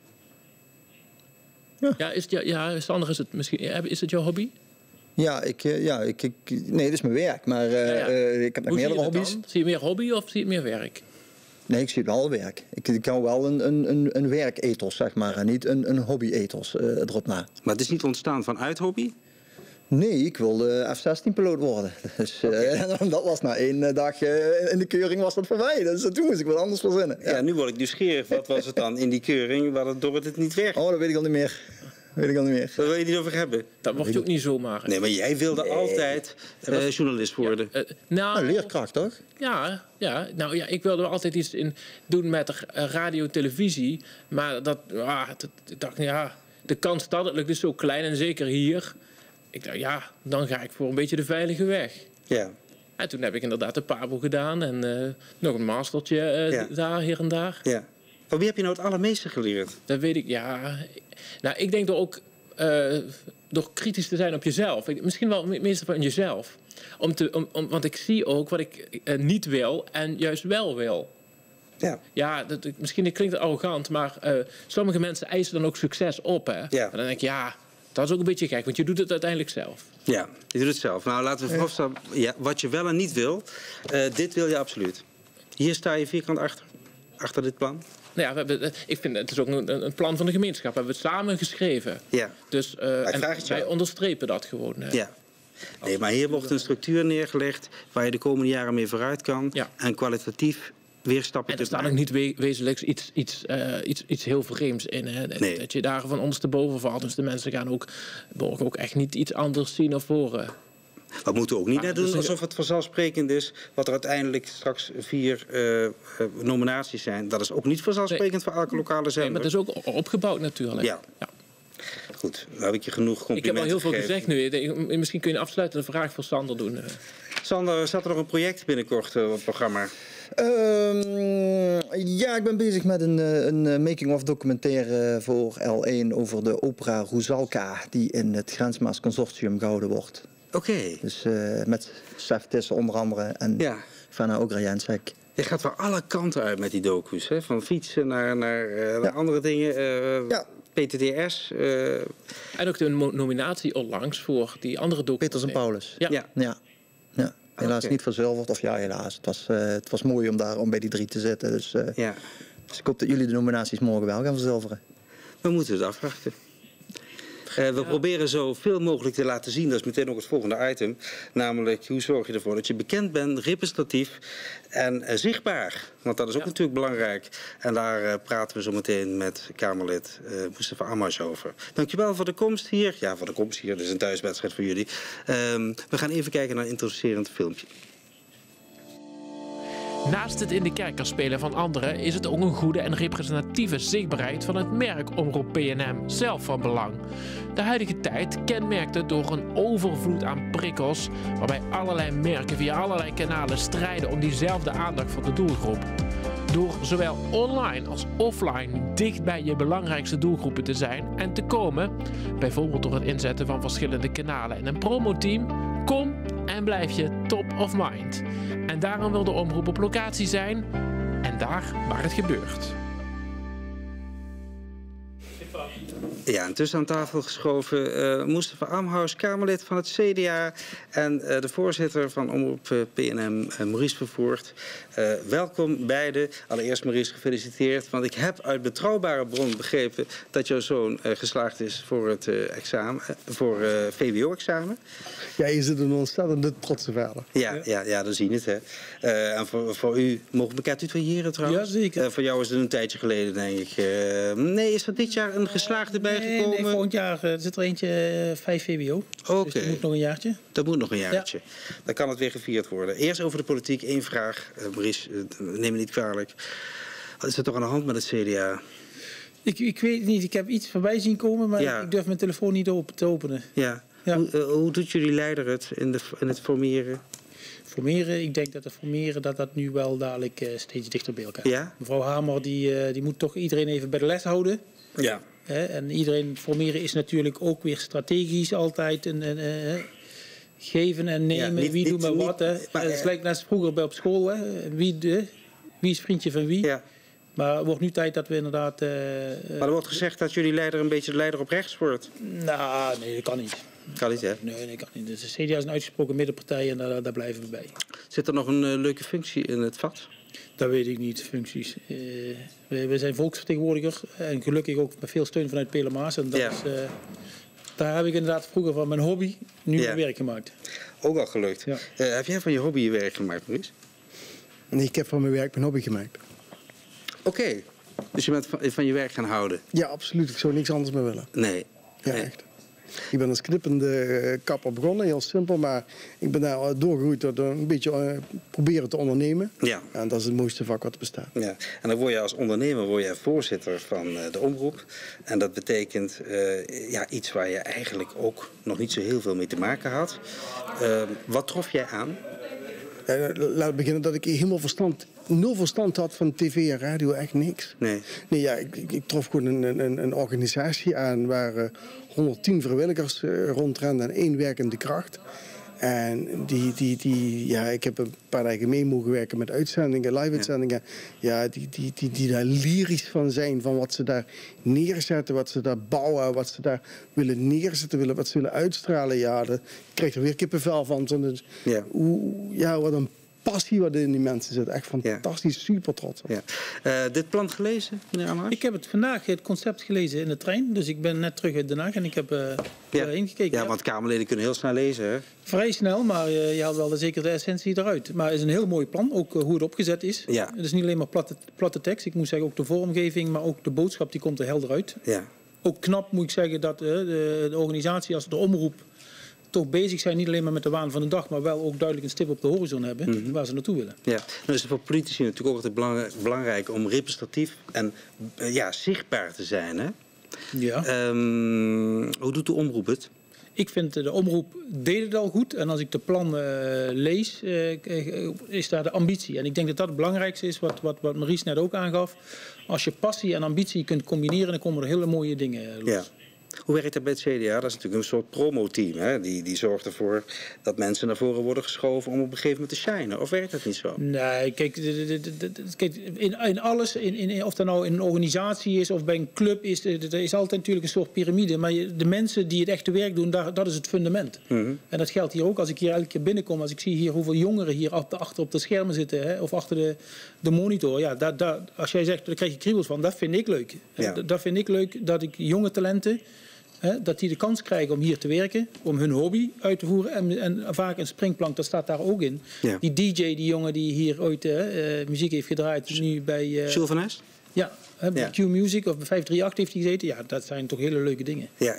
Ja, Sander, is het jouw hobby? Ja, nee, dat is mijn werk. Maar ik heb nog meerdere hobby's. Zie je meer hobby of zie je meer werk? Nee, ik zie wel werk. Ik kan wel een werkethos, zeg maar. En niet een hobby-ethos erop na. Maar het is niet ontstaan vanuit hobby? Nee, ik wilde F-16-piloot worden. Dus dat was na 1 dag in de keuring was dat voorbij. Dus toen moest ik wat anders verzinnen. Ja, nu word ik nieuwsgierig. Wat was het dan in die keuring waardoor het niet werkt? Oh, dat weet ik al niet meer. Daar wil je niet over hebben. Dat mocht je ook niet zomaar. Nee, maar jij wilde altijd journalist worden. Leerkracht, toch? Ja. Nou ja, ik wilde altijd iets doen met radio, televisie. Maar ik dacht, de kans dat het lukt is zo klein. En zeker hier. Ik dacht, dan ga ik voor een beetje de veilige weg. Ja. En toen heb ik inderdaad de PABO gedaan. En nog een mastertje daar, hier en daar. Ja. Van wie heb je nou het allermeeste geleerd? Dat weet ik, Nou, ik denk ook door kritisch te zijn op jezelf. Misschien wel het meeste van jezelf. Want ik zie ook wat ik niet wil en juist wel wil. Ja, misschien klinkt het arrogant, maar sommige mensen eisen dan ook succes op. Hè? Ja. En dan denk ik, dat is ook een beetje gek, want je doet het uiteindelijk zelf. Ja, je doet het zelf. Nou, laten we vooropstellen wat je wel en niet wil. Dit wil je absoluut. Hier sta je vierkant achter dit plan. Nou ja, ik vind het is ook een plan van de gemeenschap. We hebben het samen geschreven. Ja. Dus wij onderstrepen dat gewoon. Ja. Nee, maar hier wordt een structuur neergelegd waar je de komende jaren mee vooruit kan. Ja. En kwalitatief weer stappen te maken. En er staat nog niet wezenlijks iets heel vreemds in. Hè? Nee. Dat je daar van ondersteboven valt. Dus de mensen mogen ook echt niet iets anders zien of horen. We moeten ook niet net doen alsof het vanzelfsprekend is. Wat er uiteindelijk straks 4 nominaties zijn. Dat is ook niet vanzelfsprekend voor elke lokale zender. Nee, maar het is ook opgebouwd natuurlijk. Ja. Goed, dan heb ik je genoeg complimenten Ik heb al heel veel gezegd nu. Misschien kun je een afsluitende vraag voor Sander doen. Sander, staat er nog een project binnenkort op het programma? Ik ben bezig met een making-of documentaire voor L1 over de opera Rusalka die in het Grensmaas Consortium gehouden wordt. Oké. Dus met Sef Tissen onder andere en Vanna Ograjensek. Je gaat wel alle kanten uit met die docu's, hè? Van fietsen naar andere dingen. PTTS. En ook de nominatie onlangs voor die andere docu. Peters en Paulus. Ja. Helaas niet verzilverd. Of helaas. Het was mooi om bij die 3 te zitten. Dus ik hoop dat jullie de nominaties morgen wel gaan verzilveren. We moeten het afwachten. We proberen zoveel mogelijk te laten zien. Dat is meteen ook het volgende item. Namelijk, hoe zorg je ervoor dat je bekend bent, representatief en zichtbaar. Want dat is ook natuurlijk belangrijk. En daar praten we zo meteen met Kamerlid Mustafa Ammars over. Dankjewel voor de komst hier. Ja, voor de komst hier. Dit is een thuiswedstrijd voor jullie. We gaan even kijken naar een introducerend filmpje. Naast het in de kijker spelen van anderen is het ook een goede en representatieve zichtbaarheid van het merk Omroep PNM zelf van belang. De huidige tijd kenmerkte door een overvloed aan prikkels, waarbij allerlei merken via allerlei kanalen strijden om diezelfde aandacht voor de doelgroep. Door zowel online als offline dicht bij je belangrijkste doelgroepen te zijn en te komen, bijvoorbeeld door het inzetten van verschillende kanalen en een promoteam, kom en blijf je top of mind. En daarom wil de omroep op locatie zijn en daar waar het gebeurt. Ja, intussen aan tafel geschoven Mustafa Amhaus, Kamerlid van het CDA en de voorzitter van Omroep PNM, Maurice Vervoort. Welkom beiden. Allereerst Maurice, gefeliciteerd, want ik heb uit betrouwbare bron begrepen dat jouw zoon geslaagd is voor het examen, voor VWO-examen. Ja, je zit een ontzettende trotse vader. Ja, dan zie je het. Hè. En voor u, mogen we elkaar tutoyeren trouwens? Ja, zeker. Voor jou is het een tijdje geleden, denk ik. Nee, is er dit jaar een geslaagde bijgekomen? Nee, volgend jaar zit er eentje 5 VWO. Oké. Dus dat moet nog een jaartje. Dat moet nog een jaartje. Ja. Dan kan het weer gevierd worden. Eerst over de politiek. Één vraag. Maurice, neem me niet kwalijk. Wat is er toch aan de hand met het CDA? Ik weet het niet. Ik heb iets voorbij zien komen, maar ik durf mijn telefoon niet te openen. Ja. Hoe doet jullie leider het in het formeren? Formeren, ik denk dat het formeren dat nu wel dadelijk steeds dichter bij elkaar. Ja? Mevrouw Hamer die moet toch iedereen even bij de les houden. Ja. En iedereen formeren is natuurlijk ook weer strategisch altijd. Geven en nemen, wie doet maar wat. Maar, het is lijkt net vroeger bij op school. Hè. Wie is vriendje van wie? Ja. Maar het wordt nu tijd dat we inderdaad... maar er wordt gezegd dat jullie leider een beetje de leider op rechts wordt. Nou, nee, dat kan niet. Kan niet, hè? Nee, dat kan niet. Dus de CDA is een uitgesproken middenpartij en daar blijven we bij. Zit er nog een leuke functie in het vat? Dat weet ik niet, functies. We zijn volksvertegenwoordiger en gelukkig ook met veel steun vanuit Pelemaas. En dat is, daar heb ik inderdaad vroeger van mijn hobby nu mijn werk gemaakt. Ook al gelukt. Ja. Heb jij van je hobby je werk gemaakt, Maurice? Nee, ik heb van mijn werk mijn hobby gemaakt. Oké. Dus je bent van je werk gaan houden? Ja, absoluut. Ik zou niks anders meer willen. Nee. Ja, echt. Ik ben als knippende kapper begonnen, heel simpel. Maar ik ben daar doorgegroeid door een beetje proberen te ondernemen. Ja. En dat is het mooiste vak wat er bestaat. Ja. En dan word je als ondernemer voorzitter van de omroep. En dat betekent iets waar je eigenlijk ook nog niet zo heel veel mee te maken had. Wat trof jij aan? Laat beginnen dat ik helemaal nul verstand had van tv en radio, echt niks. Nee, ja, ik trof gewoon een organisatie aan waar 110 vrijwilligers rondrenden en 1 werkende kracht. En ik heb een paar dagen mee mogen werken met uitzendingen, live-uitzendingen. Ja, die daar lyrisch van zijn, van wat ze daar neerzetten, wat ze daar bouwen, wat ze daar willen neerzetten, wat ze willen uitstralen. Ja, daar krijg je er weer kippenvel van. Dus, wat een passie wat in die mensen zit. Echt fantastisch, super trots. Ja. Dit plan gelezen, meneer Amhaus? Ik heb vandaag het concept gelezen in de trein. Dus ik ben net terug uit Den Haag en ik heb heen gekeken. Ja, want Kamerleden kunnen heel snel lezen, hè? Vrij snel, maar je haalt wel zeker de essentie eruit. Maar het is een heel mooi plan, ook hoe het opgezet is. Ja. Het is niet alleen maar platte tekst. Ik moet zeggen, ook de vormgeving, maar ook de boodschap die komt er helder uit. Ja. Ook knap moet ik zeggen dat de organisatie als de omroep toch bezig zijn, niet alleen maar met de waan van de dag, maar wel ook duidelijk een stip op de horizon hebben waar ze naartoe willen. Ja, dan is het voor politici natuurlijk ook altijd belangrijk om representatief en zichtbaar te zijn, hè? Ja. Hoe doet de omroep het? Ik vind de omroep deed het al goed. En als ik de plan lees, is daar de ambitie. En ik denk dat dat het belangrijkste is, wat Maurice net ook aangaf. Als je passie en ambitie kunt combineren, dan komen er hele mooie dingen los. Ja. Hoe werkt dat bij het CDA? Dat is natuurlijk een soort promoteam. Hè? Die zorgt ervoor dat mensen naar voren worden geschoven om op een gegeven moment te shinen. Of werkt dat niet zo? Nee, kijk in alles, of dat nou in een organisatie is of bij een club is, er is altijd natuurlijk een soort piramide. Maar de mensen die het echte werk doen, dat is het fundament. En dat geldt hier ook. Als ik hier elke keer binnenkom, als ik zie hier hoeveel jongeren hier achter op de schermen zitten, hè, of achter de monitor. Ja, als jij zegt, daar krijg je kriebels van, dat vind ik leuk. Ja. Dat vind ik leuk, dat ik jonge talenten, dat die de kans krijgen om hier te werken, om hun hobby uit te voeren. En vaak een springplank, dat staat daar ook in. Ja. Die DJ, die jongen die hier ooit muziek heeft gedraaid, nu bij... Sylvanas? Ja, bij Q-Music of bij 538 heeft hij gezeten. Ja, dat zijn toch hele leuke dingen. Ja.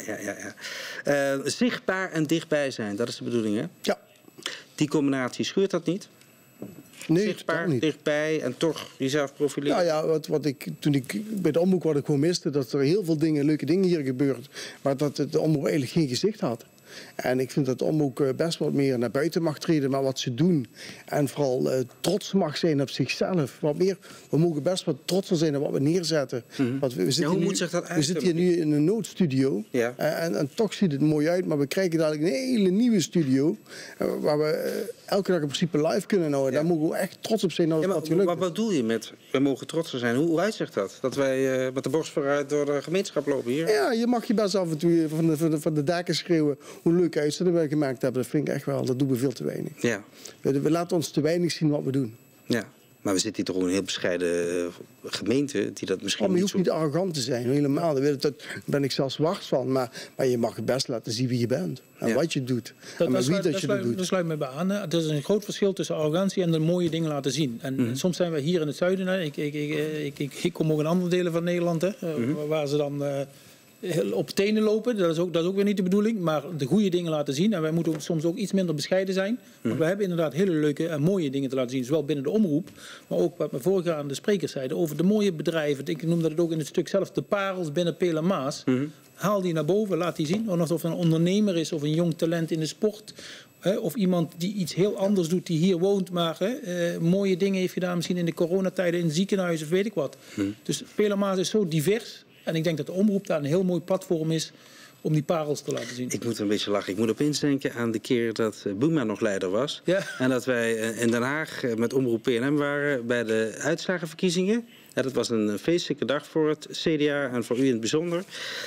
Zichtbaar en dichtbij zijn, dat is de bedoeling, hè? Ja. Die combinatie, schuurt dat niet? Nee, zichtbaar, niet. Dichtbij en toch jezelf profileren? Ja, toen ik bij de omroep wat ik gewoon miste, dat er heel veel dingen, leuke dingen hier gebeurd, maar dat de omroep eigenlijk geen gezicht had. En ik vind dat omroep best wat meer naar buiten mag treden met wat ze doen. En vooral trots mag zijn op zichzelf. Wat meer, we mogen best wat trotser zijn op wat we neerzetten. Want we zitten hier nu in een noodstudio. Ja. En toch ziet het mooi uit. Maar we krijgen dadelijk een hele nieuwe studio. Waar we elke dag in principe live kunnen houden. Daar mogen we echt trots op zijn. Wat bedoel je met we mogen trotser zijn? Hoe uitzicht dat? Dat wij met de borst vooruit door de gemeenschap lopen hier? Ja, je mag je best af en toe van de daken schreeuwen hoe leuk uitzending we gemaakt hebben. Dat vind ik echt wel. Dat doen we veel te weinig. Ja. We laten ons te weinig zien wat we doen. Ja. Maar we zitten hier toch ook een heel bescheiden gemeente die dat misschien maar je hoeft niet arrogant te zijn, helemaal. Daar ben ik zelfs wars van. Maar je mag het best laten zien wie je bent. En wat je doet. Dat sluit me bij aan. Er is een groot verschil tussen arrogantie en de mooie dingen laten zien. En soms zijn we hier in het zuiden. Ik kom ook in andere delen van Nederland. Waar ze dan op tenen lopen. Dat is ook weer niet de bedoeling. Maar de goede dingen laten zien. En wij moeten soms ook iets minder bescheiden zijn. Want we hebben inderdaad hele leuke en mooie dingen te laten zien. Zowel binnen de omroep. Maar ook wat we voorgaande sprekers zeiden. Over de mooie bedrijven. Ik noem dat ook in het stuk zelf. De parels binnen Peel & Maas. Haal die naar boven. Laat die zien. Of het een ondernemer is. Of een jong talent in de sport. Of iemand die iets heel anders doet. Die hier woont. Maar mooie dingen heeft gedaan. Misschien in de coronatijden. In ziekenhuizen. Of weet ik wat. Dus Peel & Maas is zo divers. En ik denk dat de omroep daar een heel mooi platform is om die parels te laten zien. Ik moet een beetje lachen. Ik moet opeens denken aan de keer dat Buma nog leider was. Ja. En dat wij in Den Haag met omroep PNM waren bij de uitslagenverkiezingen. Ja, dat was een feestelijke dag voor het CDA en voor u in het bijzonder.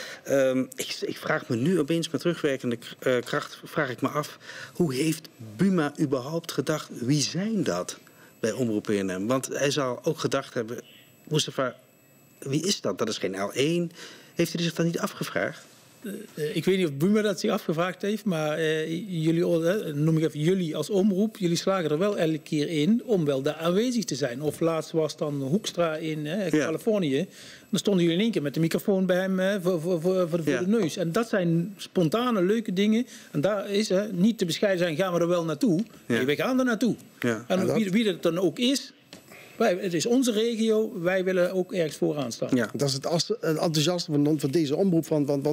Ik vraag me nu opeens met terugwerkende kracht vraag ik me af. Hoe heeft Buma überhaupt gedacht? Wie zijn dat bij omroep PNM? Want hij zal ook gedacht hebben. Mustafa, wie is dat? Dat is geen L1. Heeft hij zich dan niet afgevraagd? Ik weet niet of Buma dat zich afgevraagd heeft, maar jullie, noem ik even jullie als omroep, jullie slagen er wel elke keer in om wel daar aanwezig te zijn. Of laatst was dan Hoekstra in Californië. Dan stonden jullie in één keer met de microfoon bij hem voor de neus. En dat zijn spontane, leuke dingen. En daar is niet te bescheiden zijn, gaan we er wel naartoe. Ja. Nee, we gaan er naartoe. Ja. En wie dat dan ook is. Het is onze regio, wij willen ook ergens vooraan staan. Ja. Dat is het enthousiasme van deze omroep.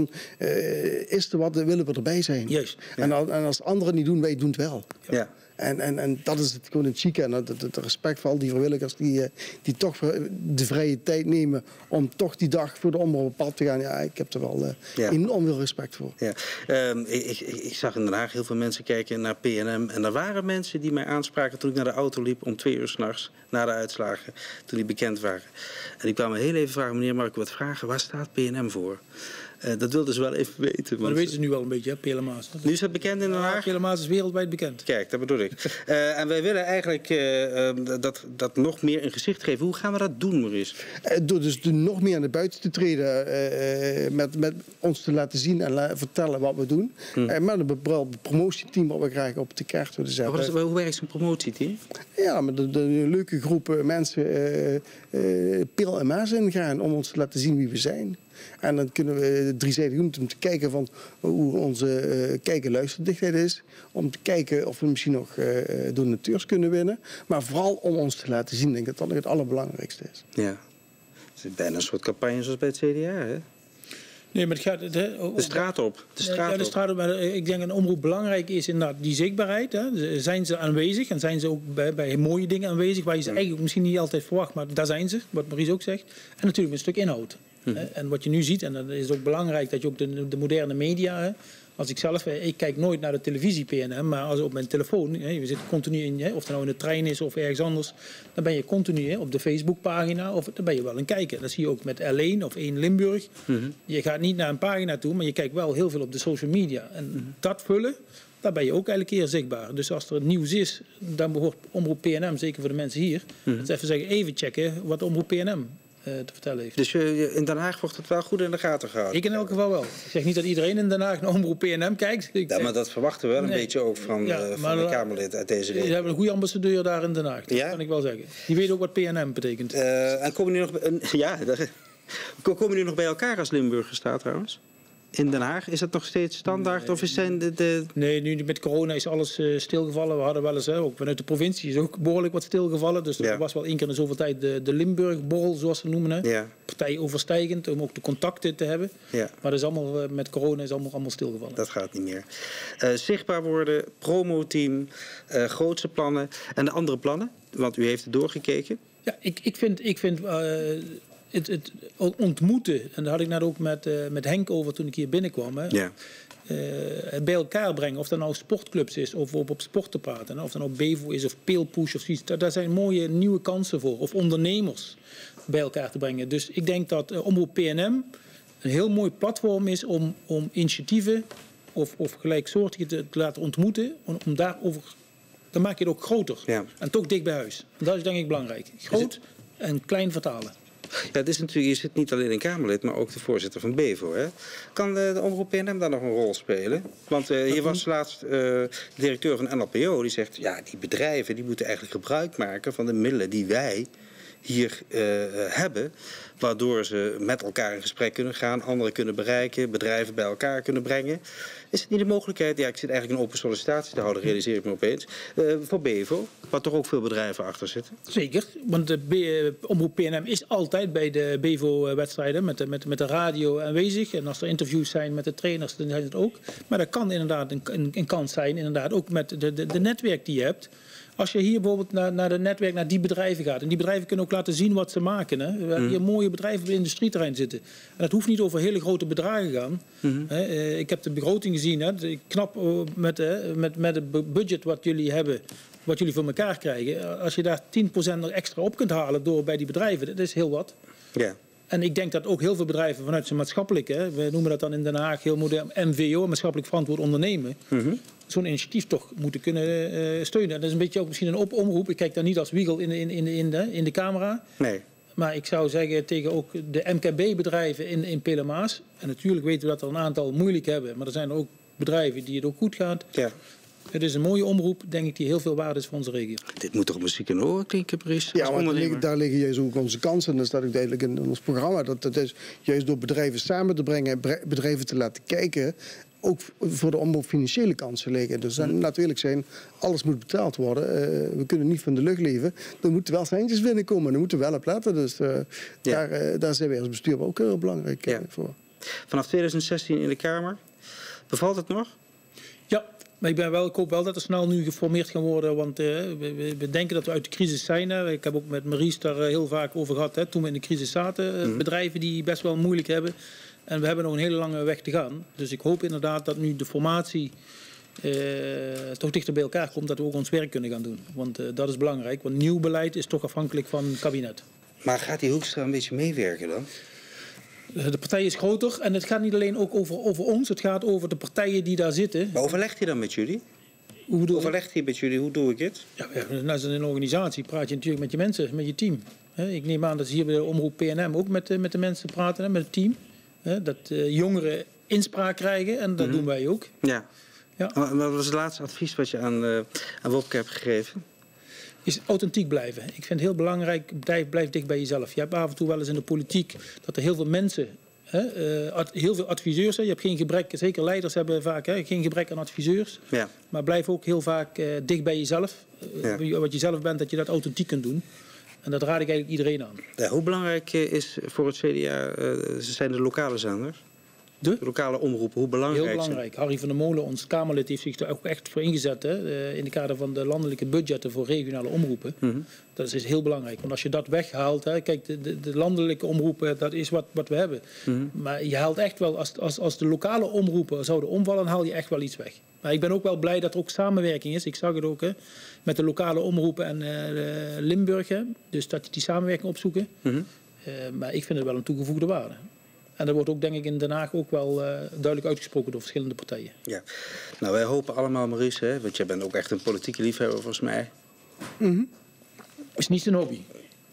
Is er wat, willen we erbij zijn. Juist. Ja. En als anderen niet doen, wij doen het wel. Ja. En dat is gewoon het chique. En het respect voor al die vrijwilligers die toch de vrije tijd nemen om toch die dag voor de omroep op pad te gaan. Ja, ik heb er wel enorm veel respect voor. Ja. Ik zag in Den Haag heel veel mensen kijken naar PNM. En er waren mensen die mij aanspraken toen ik naar de auto liep om 2 uur 's nachts na de uitslagen. Toen die bekend waren. En die kwamen heel even vragen, meneer, mag ik wat vragen? Waar staat PNM voor? Dat wilden ze wel even weten. Maar dat weten ze nu wel een beetje, Peel & Maas. Nu is het bekend in Den Haag? Peel & Maas is wereldwijd bekend. Kijk, dat bedoel ik. En wij willen eigenlijk dat nog meer een gezicht geven. Hoe gaan we dat doen, Maurice? Door dus nog meer naar buiten te treden. Met ons te laten zien en vertellen wat we doen. Met een bepaald promotieteam wat we graag op de kaart willen zetten. Hoe werkt zo'n promotieteam? Ja, met een leuke groep mensen Peel & Maas ingaan om ons te laten zien wie we zijn. En dan kunnen we 3-zijdig doen om te kijken van hoe onze kijk- en luisterdichtheid is. Om te kijken of we misschien nog donateurs kunnen winnen. Maar vooral om ons te laten zien. Ik denk dat dat nog het allerbelangrijkste is. Ja. Het is bijna een soort campagne zoals bij het CDA, hè? Nee, maar het gaat de straat op. De straat op. Maar ik denk een omroep belangrijk is inderdaad die zichtbaarheid. Hè. Zijn ze aanwezig en zijn ze ook bij mooie dingen aanwezig waar je ze eigenlijk misschien niet altijd verwacht, maar daar zijn ze, wat Maurice ook zegt. En natuurlijk een stuk inhoud. En wat je nu ziet, en dat is ook belangrijk dat je ook de moderne media. Als ik kijk nooit naar de televisie PNM, maar als op mijn telefoon, je zit continu in, of het nou in de trein is of ergens anders, dan ben je continu op de Facebookpagina, of dan ben je wel aan het kijken. Dat zie je ook met L1 of 1 Limburg. Je gaat niet naar een pagina toe, maar je kijkt wel heel veel op de social media. En dat vullen, daar ben je ook elke keer zichtbaar. Dus als er nieuws is, dan behoort omroep PNM, zeker voor de mensen hier, dat even zeggen, even checken wat omroep PNM te vertellen heeft. Dus in Den Haag wordt het wel goed in de gaten gehouden? Ik in elk geval wel. Ik zeg niet dat iedereen in Den Haag naar omroep PNM kijkt. Maar dat verwachten we wel een beetje ook van de Kamerlid uit deze regio. We hebben een goede ambassadeur daar in Den Haag. Dat kan ik wel zeggen. Die weet ook wat PNM betekent. En komen jullie nog bij elkaar als Limburger staat trouwens? in Den Haag? Is dat nog steeds standaard? Nee, of zijn de... Nee, nu met corona is alles stilgevallen. We hadden wel eens, ook vanuit de provincie is ook behoorlijk wat stilgevallen. Dus er was wel één keer in zoveel tijd de Limburg-borrel, zoals ze noemen. Hè. Ja. Partijoverstijgend, om ook de contacten te hebben. Ja. Maar dat is allemaal, met corona is allemaal stilgevallen. Dat gaat niet meer. Zichtbaar worden, promoteam, grootste plannen en de andere plannen? Want u heeft het doorgekeken. Ja, ik vind het ontmoeten, en daar had ik net ook met Henk over toen ik hier binnenkwam. Hè. Ja. Het bij elkaar brengen, of dat nou sportclubs is of op sport te praten. Of dat nou Bevo is of Peelpush of zoiets. Daar zijn mooie nieuwe kansen voor. Of ondernemers bij elkaar te brengen. Dus ik denk dat Omroep PNM een heel mooi platform is om initiatieven of gelijksoortige te laten ontmoeten. Om daarover, dan maak je het ook groter. Ja. En toch dicht bij huis. En dat is denk ik belangrijk. Groot en klein vertalen. Ja, het is natuurlijk, je zit niet alleen een Kamerlid, maar ook de voorzitter van Bevo. Hè? Kan de Omroep PNM daar nog een rol spelen? Want hier was laatst de directeur van NLPO, die zegt... ja, die bedrijven die moeten eigenlijk gebruik maken van de middelen die wij hier hebben... waardoor ze met elkaar in gesprek kunnen gaan, anderen kunnen bereiken... bedrijven bij elkaar kunnen brengen. Is het niet de mogelijkheid... ja, ik zit eigenlijk een open sollicitatie te houden, realiseer ik me opeens... voor Bevo, waar toch ook veel bedrijven achter zitten? Zeker, want de Omroep PNM is altijd bij de Bevo-wedstrijden... met de radio aanwezig. En als er interviews zijn met de trainers, dan zijn het ook. Maar dat kan inderdaad een kans zijn, inderdaad, ook met de netwerk die je hebt... Als je hier bijvoorbeeld naar de netwerk, naar die bedrijven gaat... en die bedrijven kunnen ook laten zien wat ze maken. Hè. We hebben hier mooie bedrijven op het industrieterrein zitten. En dat hoeft niet over hele grote bedragen te gaan. Ik heb de begroting gezien. Hè. Knap met het budget wat jullie hebben, wat jullie voor elkaar krijgen. Als je daar 10% extra op kunt halen door bij die bedrijven, dat is heel wat. Ja. En ik denk dat ook heel veel bedrijven vanuit zijn maatschappelijke... we noemen dat dan in Den Haag heel modern MVO, maatschappelijk verantwoord ondernemen... zo'n initiatief toch moeten kunnen steunen. En dat is een beetje ook misschien een omroep. Ik kijk daar niet als wiegel in de camera. Nee. Maar ik zou zeggen tegen ook de MKB-bedrijven in Pelemaas... en natuurlijk weten we dat er een aantal moeilijk hebben... maar er zijn ook bedrijven die het ook goed gaat... Ja. Het is een mooie omroep, denk ik, die heel veel waard is voor onze regio. Dit moet toch muziek in oren klinken, Paris? Ja, maar daar liggen juist ook onze kansen. En dat staat ook duidelijk in ons programma. Dat is juist door bedrijven samen te brengen, bedrijven te laten kijken... ook voor de omroep financiële kansen liggen. Dus natuurlijk alles moet betaald worden. We kunnen niet van de lucht leven. Er moeten wel centjes binnenkomen. Daar moeten we wel op letten. Dus daar zijn wij als bestuur ook heel belangrijk voor. Vanaf 2016 in de Kamer. Bevalt het nog? Ja. Maar ik hoop wel dat er snel nu geformeerd gaan worden. Want we denken dat we uit de crisis zijn. Hè. Ik heb ook met Maries daar heel vaak over gehad. Hè, toen we in de crisis zaten. Bedrijven die best wel moeilijk hebben. En we hebben nog een hele lange weg te gaan. Dus ik hoop inderdaad dat nu de formatie toch dichter bij elkaar komt. Dat we ook ons werk kunnen gaan doen. Want dat is belangrijk. Want nieuw beleid is toch afhankelijk van het kabinet. Maar gaat die Hoekstra een beetje meewerken dan? De partij is groter en het gaat niet alleen ook over ons. Het gaat over de partijen die daar zitten. Maar overlegt hij dan met jullie? Overlegt hij met jullie? Hoe doe ik het? Ja, als in een organisatie praat je natuurlijk met je mensen, met je team. Ik neem aan dat ze hier bij de Omroep PNM ook met de mensen praten, met het team. Dat jongeren inspraak krijgen en dat doen wij ook. Ja. Maar wat was het laatste advies wat je aan Wopke hebt gegeven? Is authentiek blijven. Ik vind het heel belangrijk, blijf dicht bij jezelf. Je hebt af en toe wel eens in de politiek dat er heel veel mensen, heel veel adviseurs zijn. Je hebt geen gebrek, zeker leiders hebben vaak geen gebrek aan adviseurs. Ja. Maar blijf ook heel vaak dicht bij jezelf. Wat je zelf bent, dat je dat authentiek kunt doen. En dat raad ik eigenlijk iedereen aan. Ja, hoe belangrijk is voor het CDA zijn de lokale zenders? De lokale omroepen, hoe belangrijk zijn? Heel belangrijk. Harry van der Molen, ons Kamerlid, heeft zich er ook echt voor ingezet. Hè, in de kader van de landelijke budgetten voor regionale omroepen. Dat is heel belangrijk. Want als je dat weghaalt, hè, kijk, de landelijke omroepen, dat is wat we hebben. Maar je haalt echt wel, als de lokale omroepen zouden omvallen, haal je echt wel iets weg. Maar ik ben ook wel blij dat er ook samenwerking is. Ik zag het ook met de lokale omroepen en Limburg. Dus dat die samenwerking opzoeken. Maar ik vind het wel een toegevoegde waarde. En dat wordt ook, denk ik, in Den Haag ook wel duidelijk uitgesproken door verschillende partijen. Ja. Nou, wij hopen allemaal, Maurice, want jij bent ook echt een politieke liefhebber volgens mij. Is niet zijn hobby.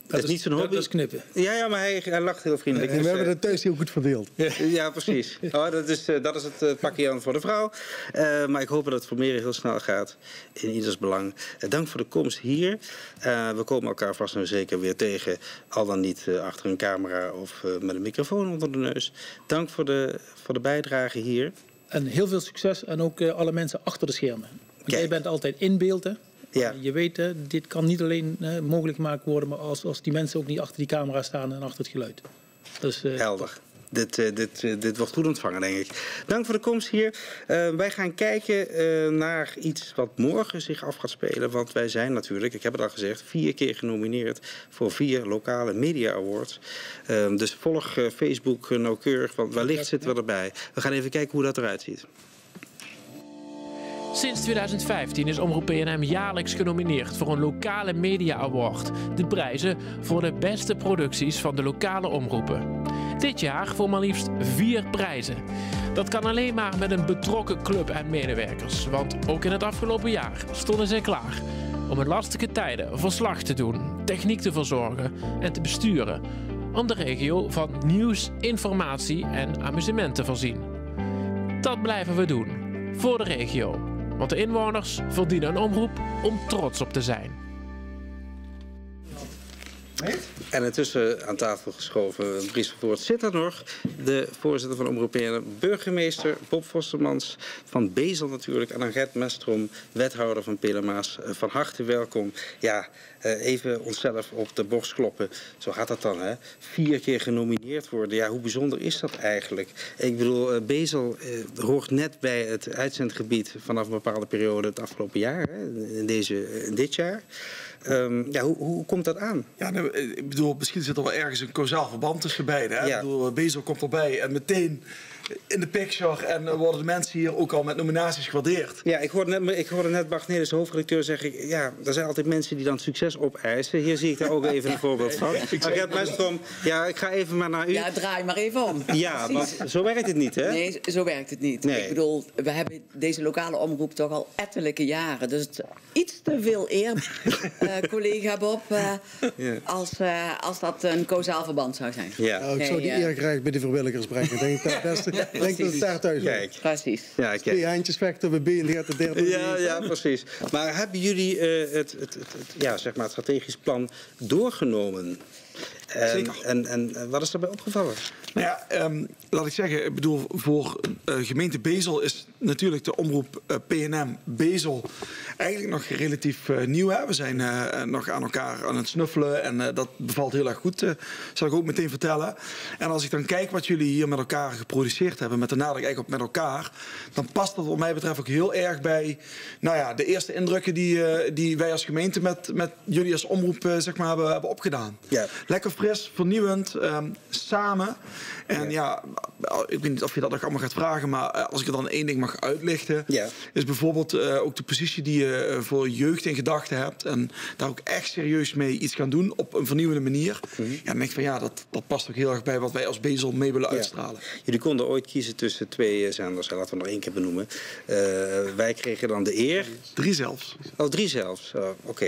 Dat is niet zo'n hobby. Dat is knippen. Ja, maar hij lacht heel vriendelijk. En we hebben het thuis heel goed verdeeld. Ja, precies. Oh, dat is het pakje aan voor de vrouw. Maar ik hoop dat het voor Mary heel snel gaat. In ieders belang. Dank voor de komst hier. We komen elkaar vast en zeker weer tegen. Al dan niet achter een camera of met een microfoon onder de neus. Dank voor de bijdrage hier. En heel veel succes. En ook alle mensen achter de schermen. Want jij bent altijd in beeld, hè? Ja. Je weet, dit kan niet alleen mogelijk gemaakt worden, maar als die mensen ook niet achter die camera staan en achter het geluid. Dus, helder. Dit wordt goed ontvangen, denk ik. Dank voor de komst hier. Wij gaan kijken naar iets wat morgen zich af gaat spelen. Want wij zijn natuurlijk, ik heb het al gezegd, 4 keer genomineerd voor 4 lokale media awards. Dus volg Facebook nauwkeurig, want wellicht zitten we erbij. We gaan even kijken hoe dat eruit ziet. Sinds 2015 is Omroep PNM jaarlijks genomineerd voor een lokale media award. De prijzen voor de beste producties van de lokale omroepen. Dit jaar voor maar liefst 4 prijzen. Dat kan alleen maar met een betrokken club en medewerkers. Want ook in het afgelopen jaar stonden zij klaar om in lastige tijden verslag te doen, techniek te verzorgen en te besturen. Om de regio van nieuws, informatie en amusement te voorzien. Dat blijven we doen. Voor de regio. Want de inwoners verdienen een omroep om trots op te zijn. En intussen aan tafel geschoven, Dries van Voort zit er nog. De voorzitter van Omroep PNM, burgemeester Bob Vostermans van Bezel natuurlijk. En Annegret Mestrom, wethouder van Pelemaas. Van harte welkom. Ja, even onszelf op de borst kloppen. Zo gaat dat dan, hè? 4 keer genomineerd worden. Ja, hoe bijzonder is dat eigenlijk? Ik bedoel, Bezel hoort net bij het uitzendgebied vanaf een bepaalde periode het afgelopen jaar. Hè? In dit jaar. Ja, hoe komt dat aan? Ja, nou, ik bedoel, misschien zit er wel ergens een causaal verband tussen beiden. Hè? Ja. Ik bedoel, Bezel komt erbij en meteen in de picture en worden de mensen hier ook al met nominaties gewaardeerd. Ja, ik hoorde net Bart Nelis, de hoofdredacteur, zeggen... ja, er zijn altijd mensen die dan succes opeisen. Hier zie ik daar ook even een voorbeeld van. Annegret Mestrom, ja, ik ga even maar naar u. Ja, draai maar even om. Ja, want zo werkt het niet, hè? Nee, zo werkt het niet. Nee. Ik bedoel, we hebben deze lokale omroep toch al ettelijke jaren. Dus het iets te veel eer, collega Bob, als dat een causaal verband zou zijn. Ja. Nou, ik zou die eer graag bij de vrijwilligers brengen. Ik denk dat het daar thuis is. Kijk. Precies. Ja, kijk. 2 handjes vechten, we ben de derde. Ja, precies. Maar hebben jullie het strategisch plan doorgenomen? Zeker. En wat is daarbij opgevallen? Nou ja, laat ik zeggen, ik bedoel, voor gemeente Bezel is natuurlijk de omroep PNM Bezel eigenlijk nog relatief nieuw. Hè? We zijn nog aan elkaar aan het snuffelen en dat bevalt heel erg goed, zal ik ook meteen vertellen. En als ik dan kijk wat jullie hier met elkaar geproduceerd hebben, met de nadruk eigenlijk op met elkaar, dan past dat wat mij betreft ook heel erg bij de eerste indrukken die wij als gemeente met jullie als omroep hebben opgedaan. Ja. Lekker fris, vernieuwend, samen. En ja, ik weet niet of je dat nog allemaal gaat vragen, maar als ik er dan 1 ding mag uitlichten, is bijvoorbeeld ook de positie die je voor jeugd in gedachten hebt en daar ook echt serieus mee iets gaan doen op een vernieuwende manier. Ja, dan denk ik van dat past ook heel erg bij wat wij als Bezel mee willen uitstralen. Jullie konden ooit kiezen tussen 2 zenders, laten we nog 1 keer benoemen. Wij kregen dan de eer. 3 zelfs. Oh, 3 zelfs. Oké.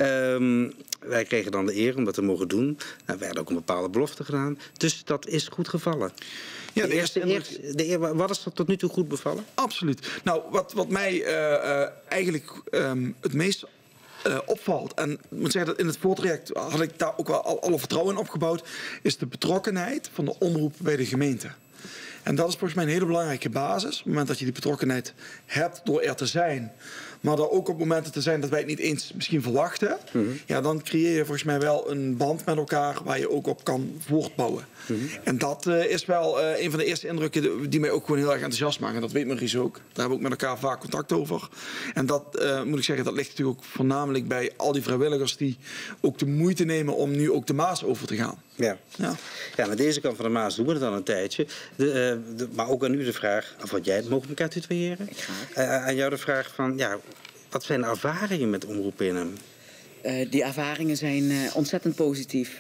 Wij kregen dan de eer om dat te mogen doen. Nou, we hadden ook een bepaalde belofte gedaan. Dus dat is goed gevallen. Ja, wat is er tot nu toe goed bevallen? Absoluut. Nou, wat mij eigenlijk het meest opvalt, en ik moet zeggen dat in het voortraject had ik daar ook wel alle vertrouwen in opgebouwd, is de betrokkenheid van de omroep bij de gemeente. En dat is volgens mij een hele belangrijke basis. Op het moment dat je die betrokkenheid hebt door er te zijn, maar er ook op momenten te zijn dat wij het niet eens misschien verwachten, ja, dan creëer je volgens mij wel een band met elkaar waar je ook op kan voortbouwen. En dat is wel een van de eerste indrukken die mij ook gewoon heel erg enthousiast maken. En dat weet Maurice ook. Daar hebben we ook met elkaar vaak contact over. En dat moet ik zeggen, dat ligt natuurlijk ook voornamelijk bij al die vrijwilligers die ook de moeite nemen om nu ook de Maas over te gaan. Ja, aan deze kant van de Maas doen we het al een tijdje. Maar ook aan u de vraag, of wat jij, mogen we elkaar tutoyeren? Aan jou de vraag van, wat zijn de ervaringen met Omroep PNM? Die ervaringen zijn ontzettend positief.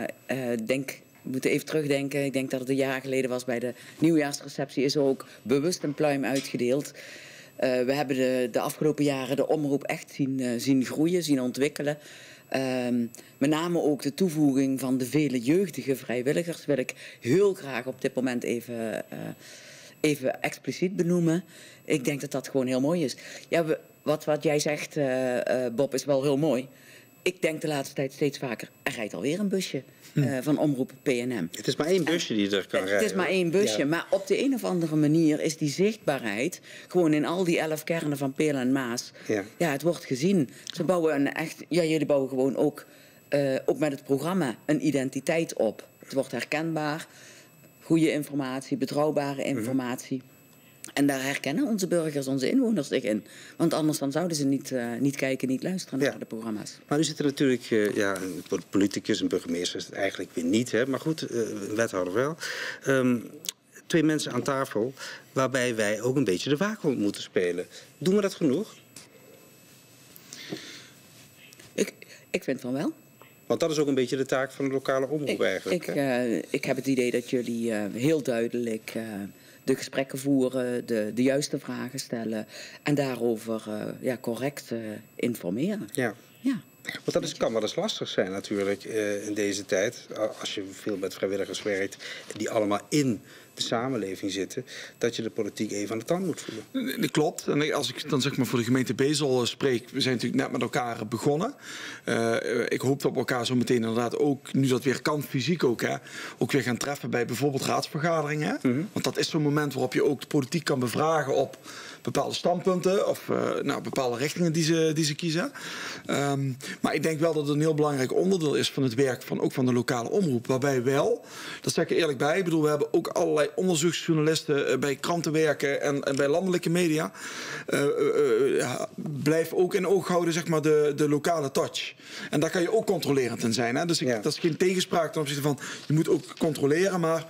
We moeten even terugdenken. Ik denk dat het een jaar geleden was bij de nieuwjaarsreceptie. Is er ook bewust een pluim uitgedeeld. We hebben de afgelopen jaren de omroep echt zien groeien, zien ontwikkelen. Met name ook de toevoeging van de vele jeugdige vrijwilligers wil ik heel graag op dit moment even expliciet benoemen. Ik denk dat dat gewoon heel mooi is. Ja, wat jij zegt, Bob, is wel heel mooi. Ik denk de laatste tijd steeds vaker, er rijdt alweer een busje van Omroep PNM. Het is maar één busje die er kan rijden. Het is maar één busje, maar op de een of andere manier is die zichtbaarheid gewoon in al die 11 kernen van Peel en Maas. Ja, het wordt gezien. Ze bouwen jullie bouwen gewoon ook met het programma een identiteit op. Het wordt herkenbaar, goede informatie, betrouwbare informatie. En daar herkennen onze burgers, onze inwoners zich in. Want anders dan zouden ze niet kijken, niet luisteren naar de programma's. Maar nu zit er natuurlijk een politicus, een burgemeester is het eigenlijk weer niet. Hè? Maar goed, een wethouder wel. 2 mensen aan tafel waarbij wij ook een beetje de waakhond moeten spelen. Doen we dat genoeg? Ik vind van wel. Want dat is ook een beetje de taak van de lokale omroep eigenlijk. Ik heb het idee dat jullie heel duidelijk de gesprekken voeren, de juiste vragen stellen en daarover correct informeren. Ja. Want dat kan wel eens lastig zijn natuurlijk in deze tijd. Als je veel met vrijwilligers werkt die allemaal in de samenleving zitten, dat je de politiek even aan de tand moet voelen. Dat klopt. En als ik dan zeg maar voor de gemeente Bezel spreek, we zijn natuurlijk net met elkaar begonnen. Ik hoop dat we elkaar zo meteen inderdaad ook, nu dat weer kan, fysiek ook weer gaan treffen bij bijvoorbeeld raadsvergaderingen. Want dat is zo'n moment waarop je ook de politiek kan bevragen op bepaalde standpunten of bepaalde richtingen die ze kiezen. Maar ik denk wel dat het een heel belangrijk onderdeel is van het werk ook van de lokale omroep. Waarbij wel, dat zeg ik eerlijk bij, we hebben ook allerlei onderzoeksjournalisten bij kranten werken en bij landelijke media. Blijf ook in oog houden zeg maar, de lokale touch. En daar kan je ook controlerend in zijn. Hè? Dus dat is geen tegenspraak ten opzichte van, je moet ook controleren, maar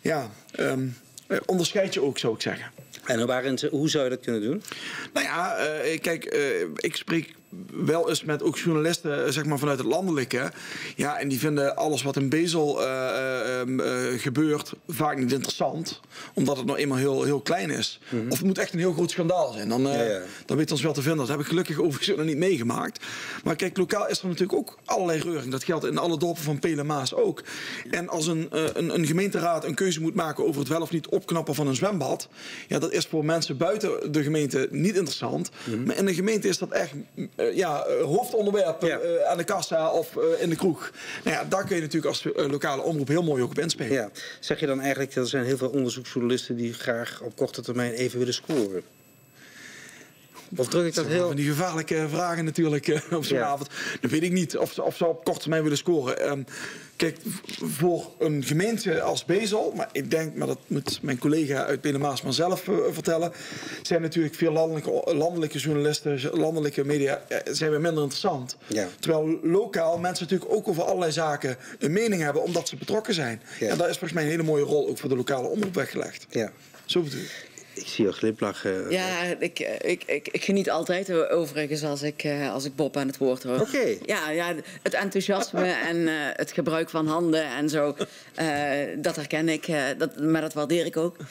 onderscheid je ook, zou ik zeggen. En hoe zou je dat kunnen doen? Nou ja, kijk, ik spreek wel eens met ook journalisten zeg maar, vanuit het landelijke. Ja, en die vinden alles wat in Bezel gebeurt vaak niet interessant. Omdat het nou eenmaal heel klein is. Of het moet echt een heel groot schandaal zijn. Dan weet je ons wel te vinden. Dat heb ik gelukkig overigens nog niet meegemaakt. Maar kijk, lokaal is er natuurlijk ook allerlei reuring. Dat geldt in alle dorpen van Peel en Maas ook. En als een gemeenteraad een keuze moet maken over het wel of niet opknappen van een zwembad. Ja, dat is voor mensen buiten de gemeente niet interessant. Maar in de gemeente is dat echt hoofdonderwerp aan de kassa of in de kroeg. Nou ja, daar kun je natuurlijk als lokale omroep heel mooi ook op inspelen. Ja. Zeg je dan eigenlijk dat er zijn heel veel onderzoeksjournalisten die graag op korte termijn even willen scoren? Of druk ik dat heel... Van die gevaarlijke vragen natuurlijk op zo'n avond. Dat weet ik niet of ze op korte termijn willen scoren. Kijk, voor een gemeente als Bezel, maar ik denk, maar dat moet mijn collega uit Peel en Maas maar zelf vertellen, zijn natuurlijk veel landelijke journalisten, landelijke media, zijn weer minder interessant. Ja. Terwijl lokaal mensen natuurlijk ook over allerlei zaken een mening hebben, omdat ze betrokken zijn. Ja. En daar is volgens mij een hele mooie rol ook voor de lokale omroep weggelegd. Ja. Zo bedoel ik. Ik zie je glimlachen. Ja, ik geniet altijd overigens als ik Bob aan het woord hoor. Oké. Ja, het enthousiasme en het gebruik van handen en zo, dat herken ik. Maar dat waardeer ik ook.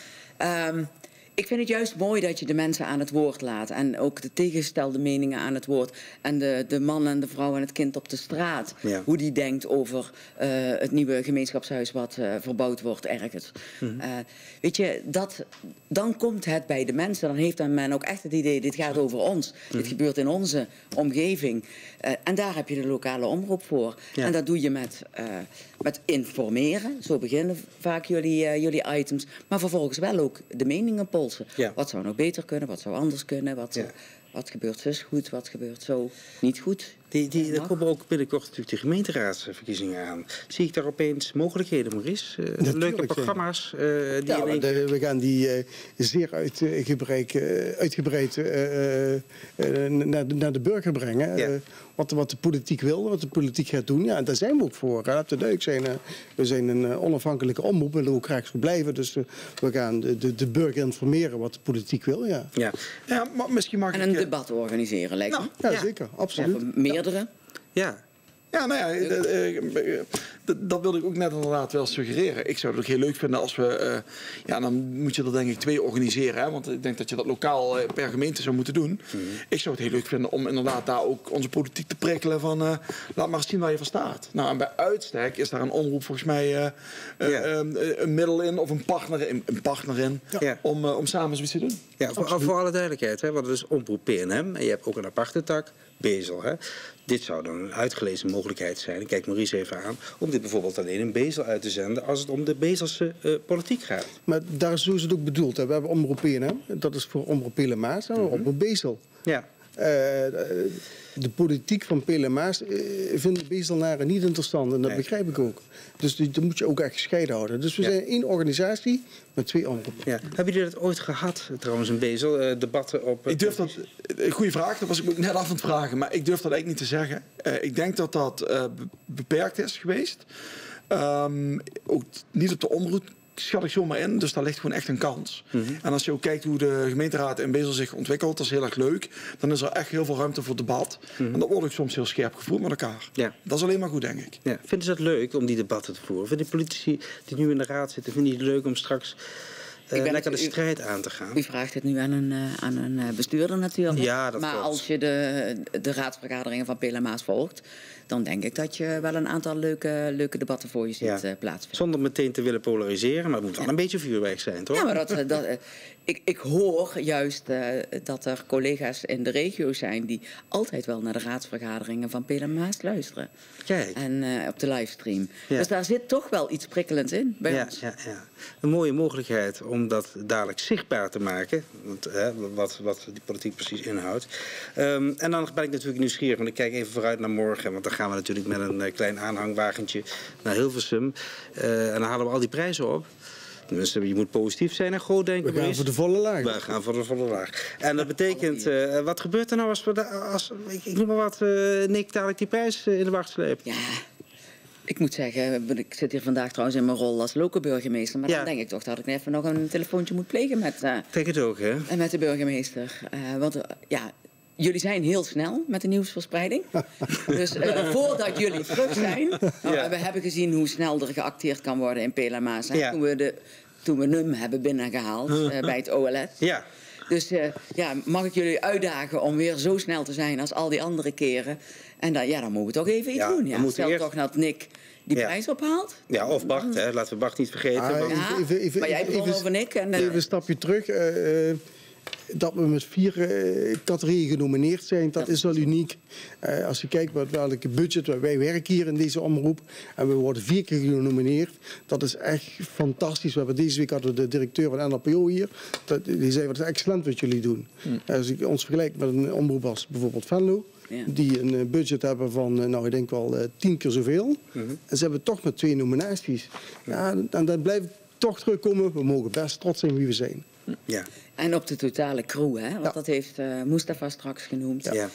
Ik vind het juist mooi dat je de mensen aan het woord laat. En ook de tegengestelde meningen aan het woord. En de man en de vrouw en het kind op de straat. Ja. Hoe die denkt over het nieuwe gemeenschapshuis wat verbouwd wordt ergens. Weet je, dan komt het bij de mensen. Dan heeft men ook echt het idee, dit gaat over ons. Dit gebeurt in onze omgeving. En daar heb je de lokale omroep voor. Ja. En dat doe je met informeren. Zo beginnen vaak jullie items. Maar vervolgens wel ook de meningen polsen. Ja. Wat zou nog beter kunnen? Wat zou anders kunnen? Wat gebeurt zus goed? Wat gebeurt zo niet goed? Er komen ook binnenkort natuurlijk de gemeenteraadsverkiezingen aan. Zie ik daar opeens mogelijkheden, Maurice? Leuke programma's? We gaan die zeer uitgebreid naar de burger brengen. Ja. Wat de politiek wil, wat de politiek gaat doen. Ja, en daar zijn we ook voor. We zijn een onafhankelijke omroep, willen ook graag zo blijven. Dus we gaan de burger informeren wat de politiek wil. Ja, maar misschien mag en een debat organiseren, lijkt me. Ja, zeker, absoluut. Meerdere. Ja. Ja, nou ja, dat wilde ik ook net inderdaad wel suggereren. Ik zou het ook heel leuk vinden als we... dan moet je er denk ik 2 organiseren. Hè? Want ik denk dat je dat lokaal per gemeente zou moeten doen. Ik zou het heel leuk vinden om inderdaad daar ook onze politiek te prikkelen van... laat maar eens zien waar je van staat. Nou, en bij uitstek is daar een omroep volgens mij een middel in of een partner in om samen zoiets te doen. Ja, voor alle duidelijkheid, hè, want het is omroep PNM en je hebt ook een aparte tak, Bezel. Hè. Dit zou dan een uitgelezen mogelijkheid zijn. Ik kijk Maurice even aan. Om dit bijvoorbeeld alleen in Bezel uit te zenden als het om de Bezelse politiek gaat. Maar daar is het ook bedoeld. Hè. We hebben omroep PNM. Dat is voor omroep Pelemaas. En omroep Bezel. Ja. De politiek van Pelemaas vinden Bezelnaren niet interessant. En dat begrijp ik ook. Dus dat moet je ook echt gescheiden houden. Dus we zijn 1 organisatie met 2 omroepen. Ja. Hebben jullie dat ooit gehad, trouwens, in Bezel? Debatten op... Ik durf dat... Goeie vraag, dat was ik ook net af aan het vragen. Maar ik durf dat eigenlijk niet te zeggen. Ik denk dat dat beperkt is geweest. Ook niet op de omroep. Schat ik zomaar in, dus daar ligt gewoon echt een kans. En als je ook kijkt hoe de gemeenteraad in Bezel zich ontwikkelt, dat is heel erg leuk. Dan is er echt heel veel ruimte voor debat. En dat wordt ook soms heel scherp gevoerd met elkaar. Ja. Dat is alleen maar goed, denk ik. Ja. Vinden ze het leuk om die debatten te voeren? Vinden de politici die nu in de raad zitten, vinden die het leuk om straks lekker de strijd aan te gaan? U vraagt het nu aan een bestuurder natuurlijk. Ja, dat maar klopt. Als je de raadsvergaderingen van Pelemaas volgt, dan denk ik dat je wel een aantal leuke debatten voor je ziet plaatsvinden. Zonder meteen te willen polariseren, maar het moet wel een beetje vuurwerk zijn, toch? Ja, maar ik hoor juist dat er collega's in de regio zijn die altijd wel naar de raadsvergaderingen van Pelemaas luisteren. Kijk. En op de livestream. Ja. Dus daar zit toch wel iets prikkelends in bij ons. Ja. Een mooie mogelijkheid om dat dadelijk zichtbaar te maken. Wat die politiek precies inhoudt. En dan ben ik natuurlijk nieuwsgierig, want ik kijk even vooruit naar morgen. Want dan gaan we natuurlijk met een klein aanhangwagentje naar Hilversum. En dan halen we al die prijzen op. Dus je moet positief zijn en groot denken. We gaan voor de volle laag. We gaan voor de volle laag. En dat betekent, wat gebeurt er nou als ik noem maar wat, Nick dadelijk die prijs in de wacht sleept? Ja, ik moet zeggen, ik zit hier vandaag trouwens in mijn rol als lokale burgemeester. Maar dan denk ik toch dat ik even nog een telefoontje moet plegen met, denk het ook, hè? Met de burgemeester. Want jullie zijn heel snel met de nieuwsverspreiding. Dus voordat jullie terug zijn... we hebben gezien hoe snel er geacteerd kan worden in Pelemaas. Ja. Toen we NUM hebben binnengehaald bij het OLS. Ja. Dus mag ik jullie uitdagen om weer zo snel te zijn als al die andere keren. En dan moeten we toch even iets doen. Ja. Stel toch dat Nick die prijs ophaalt. Ja, of Bart. Hè. Laten we Bart niet vergeten. Maar jij begon over Nick. Even een stapje terug. Dat we met 4 categorieën genomineerd zijn, dat is wel uniek. Als je kijkt met welke budget, wij werken hier in deze omroep en we worden 4 keer genomineerd. Dat is echt fantastisch. Deze week hadden we de directeur van NLPO hier. Die zei, wat is excellent wat jullie doen. Als ik ons vergelijk met een omroep als bijvoorbeeld Venlo, die een budget hebben van, ik denk wel 10 keer zoveel. En ze hebben toch met 2 nominaties. Ja, en dan blijf ik toch terugkomen, we mogen best trots zijn wie we zijn. Ja. En op de totale crew, hè? Want dat heeft Mustafa straks genoemd. Ja.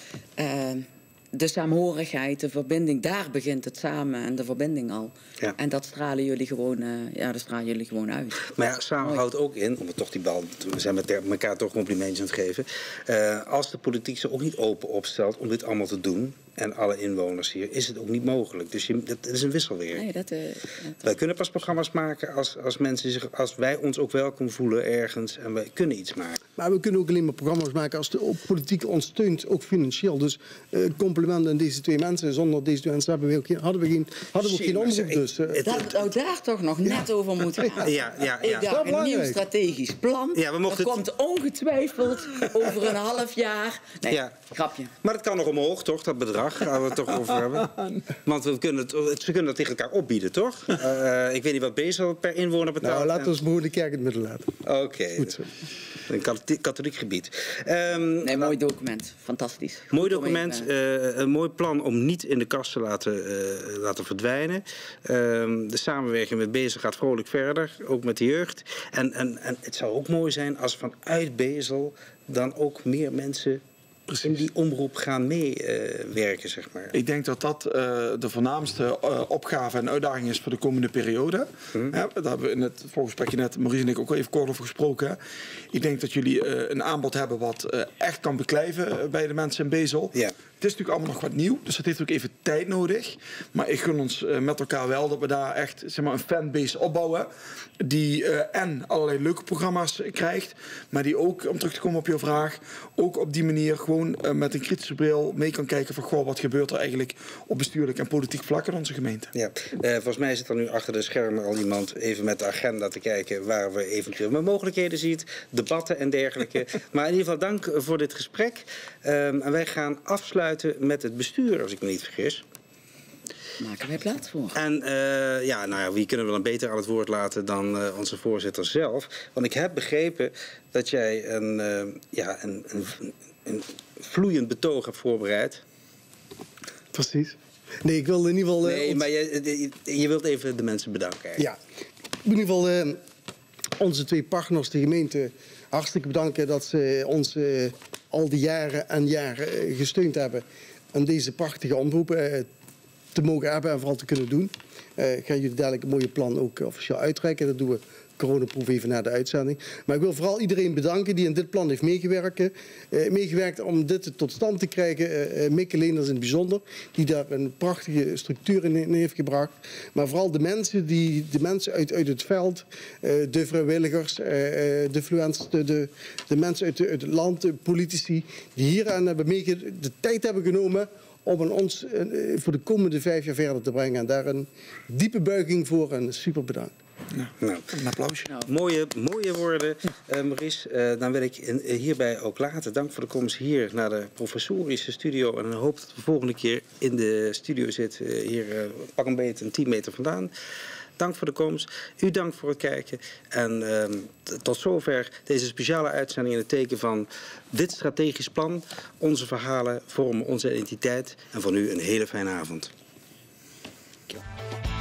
De saamhorigheid, de verbinding, daar begint het samen en de verbinding al. Ja. En dat stralen jullie gewoon, uit. Maar ja, samen houdt ook in, om het toch we zijn met elkaar toch complimentjes aan het geven. Als de politiek zich ook niet open opstelt om dit allemaal te doen, en alle inwoners hier, is het ook niet mogelijk. Dus dat is een wisselwerking. Nee, wij kunnen pas programma's maken als wij ons ook welkom voelen ergens en wij kunnen iets maken. Maar we kunnen ook alleen maar programma's maken als de politiek ons steunt, ook financieel. Dus complimenten aan deze 2 mensen. Zonder deze 2 mensen hadden we ook geen omroep. Dus, dat daar toch nog net over moeten gaan. Ik dacht, een nieuw strategisch plan. Dat komt ongetwijfeld over een half jaar. Nee, grapje. Maar het kan nog omhoog, toch, dat bedrag? Gaan we het toch over hebben? Want ze kunnen dat tegen elkaar opbieden, toch? Ik weet niet wat Bezel per inwoner betaalt. Nou, laten we ons behoorlijk de kerk in het midden laten. Oké. Goed zo. Een katholiek gebied. Mooi document. Fantastisch. Mooi document. Een mooi plan om niet in de kast te laten verdwijnen. De samenwerking met Bezel gaat vrolijk verder. Ook met de jeugd. En het zou ook mooi zijn als vanuit Bezel dan ook meer mensen in die omroep gaan meewerken, zeg maar. Ik denk dat dat de voornaamste opgave en uitdaging is voor de komende periode. Daar hebben we in het voorgesprekje net, Maurice en ik, ook al even kort over gesproken. Ik denk dat jullie een aanbod hebben wat echt kan beklijven bij de mensen in Bezel. Ja. Het is natuurlijk allemaal nog wat nieuw, dus het heeft ook even tijd nodig. Maar ik gun ons met elkaar wel dat we daar echt zeg maar, een fanbase opbouwen. Die en allerlei leuke programma's krijgt. Maar die ook, om terug te komen op jouw vraag, ook op die manier gewoon met een kritische bril mee kan kijken van goh, wat gebeurt er eigenlijk op bestuurlijk en politiek vlak in onze gemeente. Ja, volgens mij zit er nu achter de schermen al iemand even met de agenda te kijken waar we eventueel mogelijkheden ziet, debatten en dergelijke. Maar in ieder geval dank voor dit gesprek. En wij gaan afsluiten met het bestuur, als ik me niet vergis. Maken wij plaats voor. En wie kunnen we dan beter aan het woord laten dan onze voorzitter zelf? Want ik heb begrepen dat jij een vloeiend betoog hebt voorbereid. Precies. Nee, ik wil in ieder geval... maar je wilt even de mensen bedanken. Eigenlijk. Ja, in ieder geval onze 2 partners, de gemeente, hartstikke bedanken dat ze ons al die jaren en jaren gesteund hebben om deze prachtige omroepen te mogen hebben en vooral te kunnen doen. Ik ga jullie dadelijk een mooie plan ook officieel uitreiken. Dat doen we coronaproof even na de uitzending. Maar ik wil vooral iedereen bedanken die aan dit plan heeft meegewerkt om dit tot stand te krijgen. Mikke Leenders in het bijzonder, die daar een prachtige structuur in heeft gebracht. Maar vooral de mensen uit het veld, de vrijwilligers, de fluents, de mensen uit het land, de politici, die hieraan hebben de tijd hebben genomen om ons voor de komende 5 jaar verder te brengen. En daar een diepe buiging voor en super bedankt. Nou, een applausje. Mooie woorden, Maurice. Dan wil ik hierbij ook laten. Dank voor de komst hier naar de professorische studio. En ik hoop dat we de volgende keer in de studio zitten. Hier pak een beetje 10 meter vandaan. Dank voor de komst. U dank voor het kijken. En tot zover deze speciale uitzending in het teken van dit strategisch plan. Onze verhalen vormen onze identiteit. En voor nu een hele fijne avond. Dankjewel.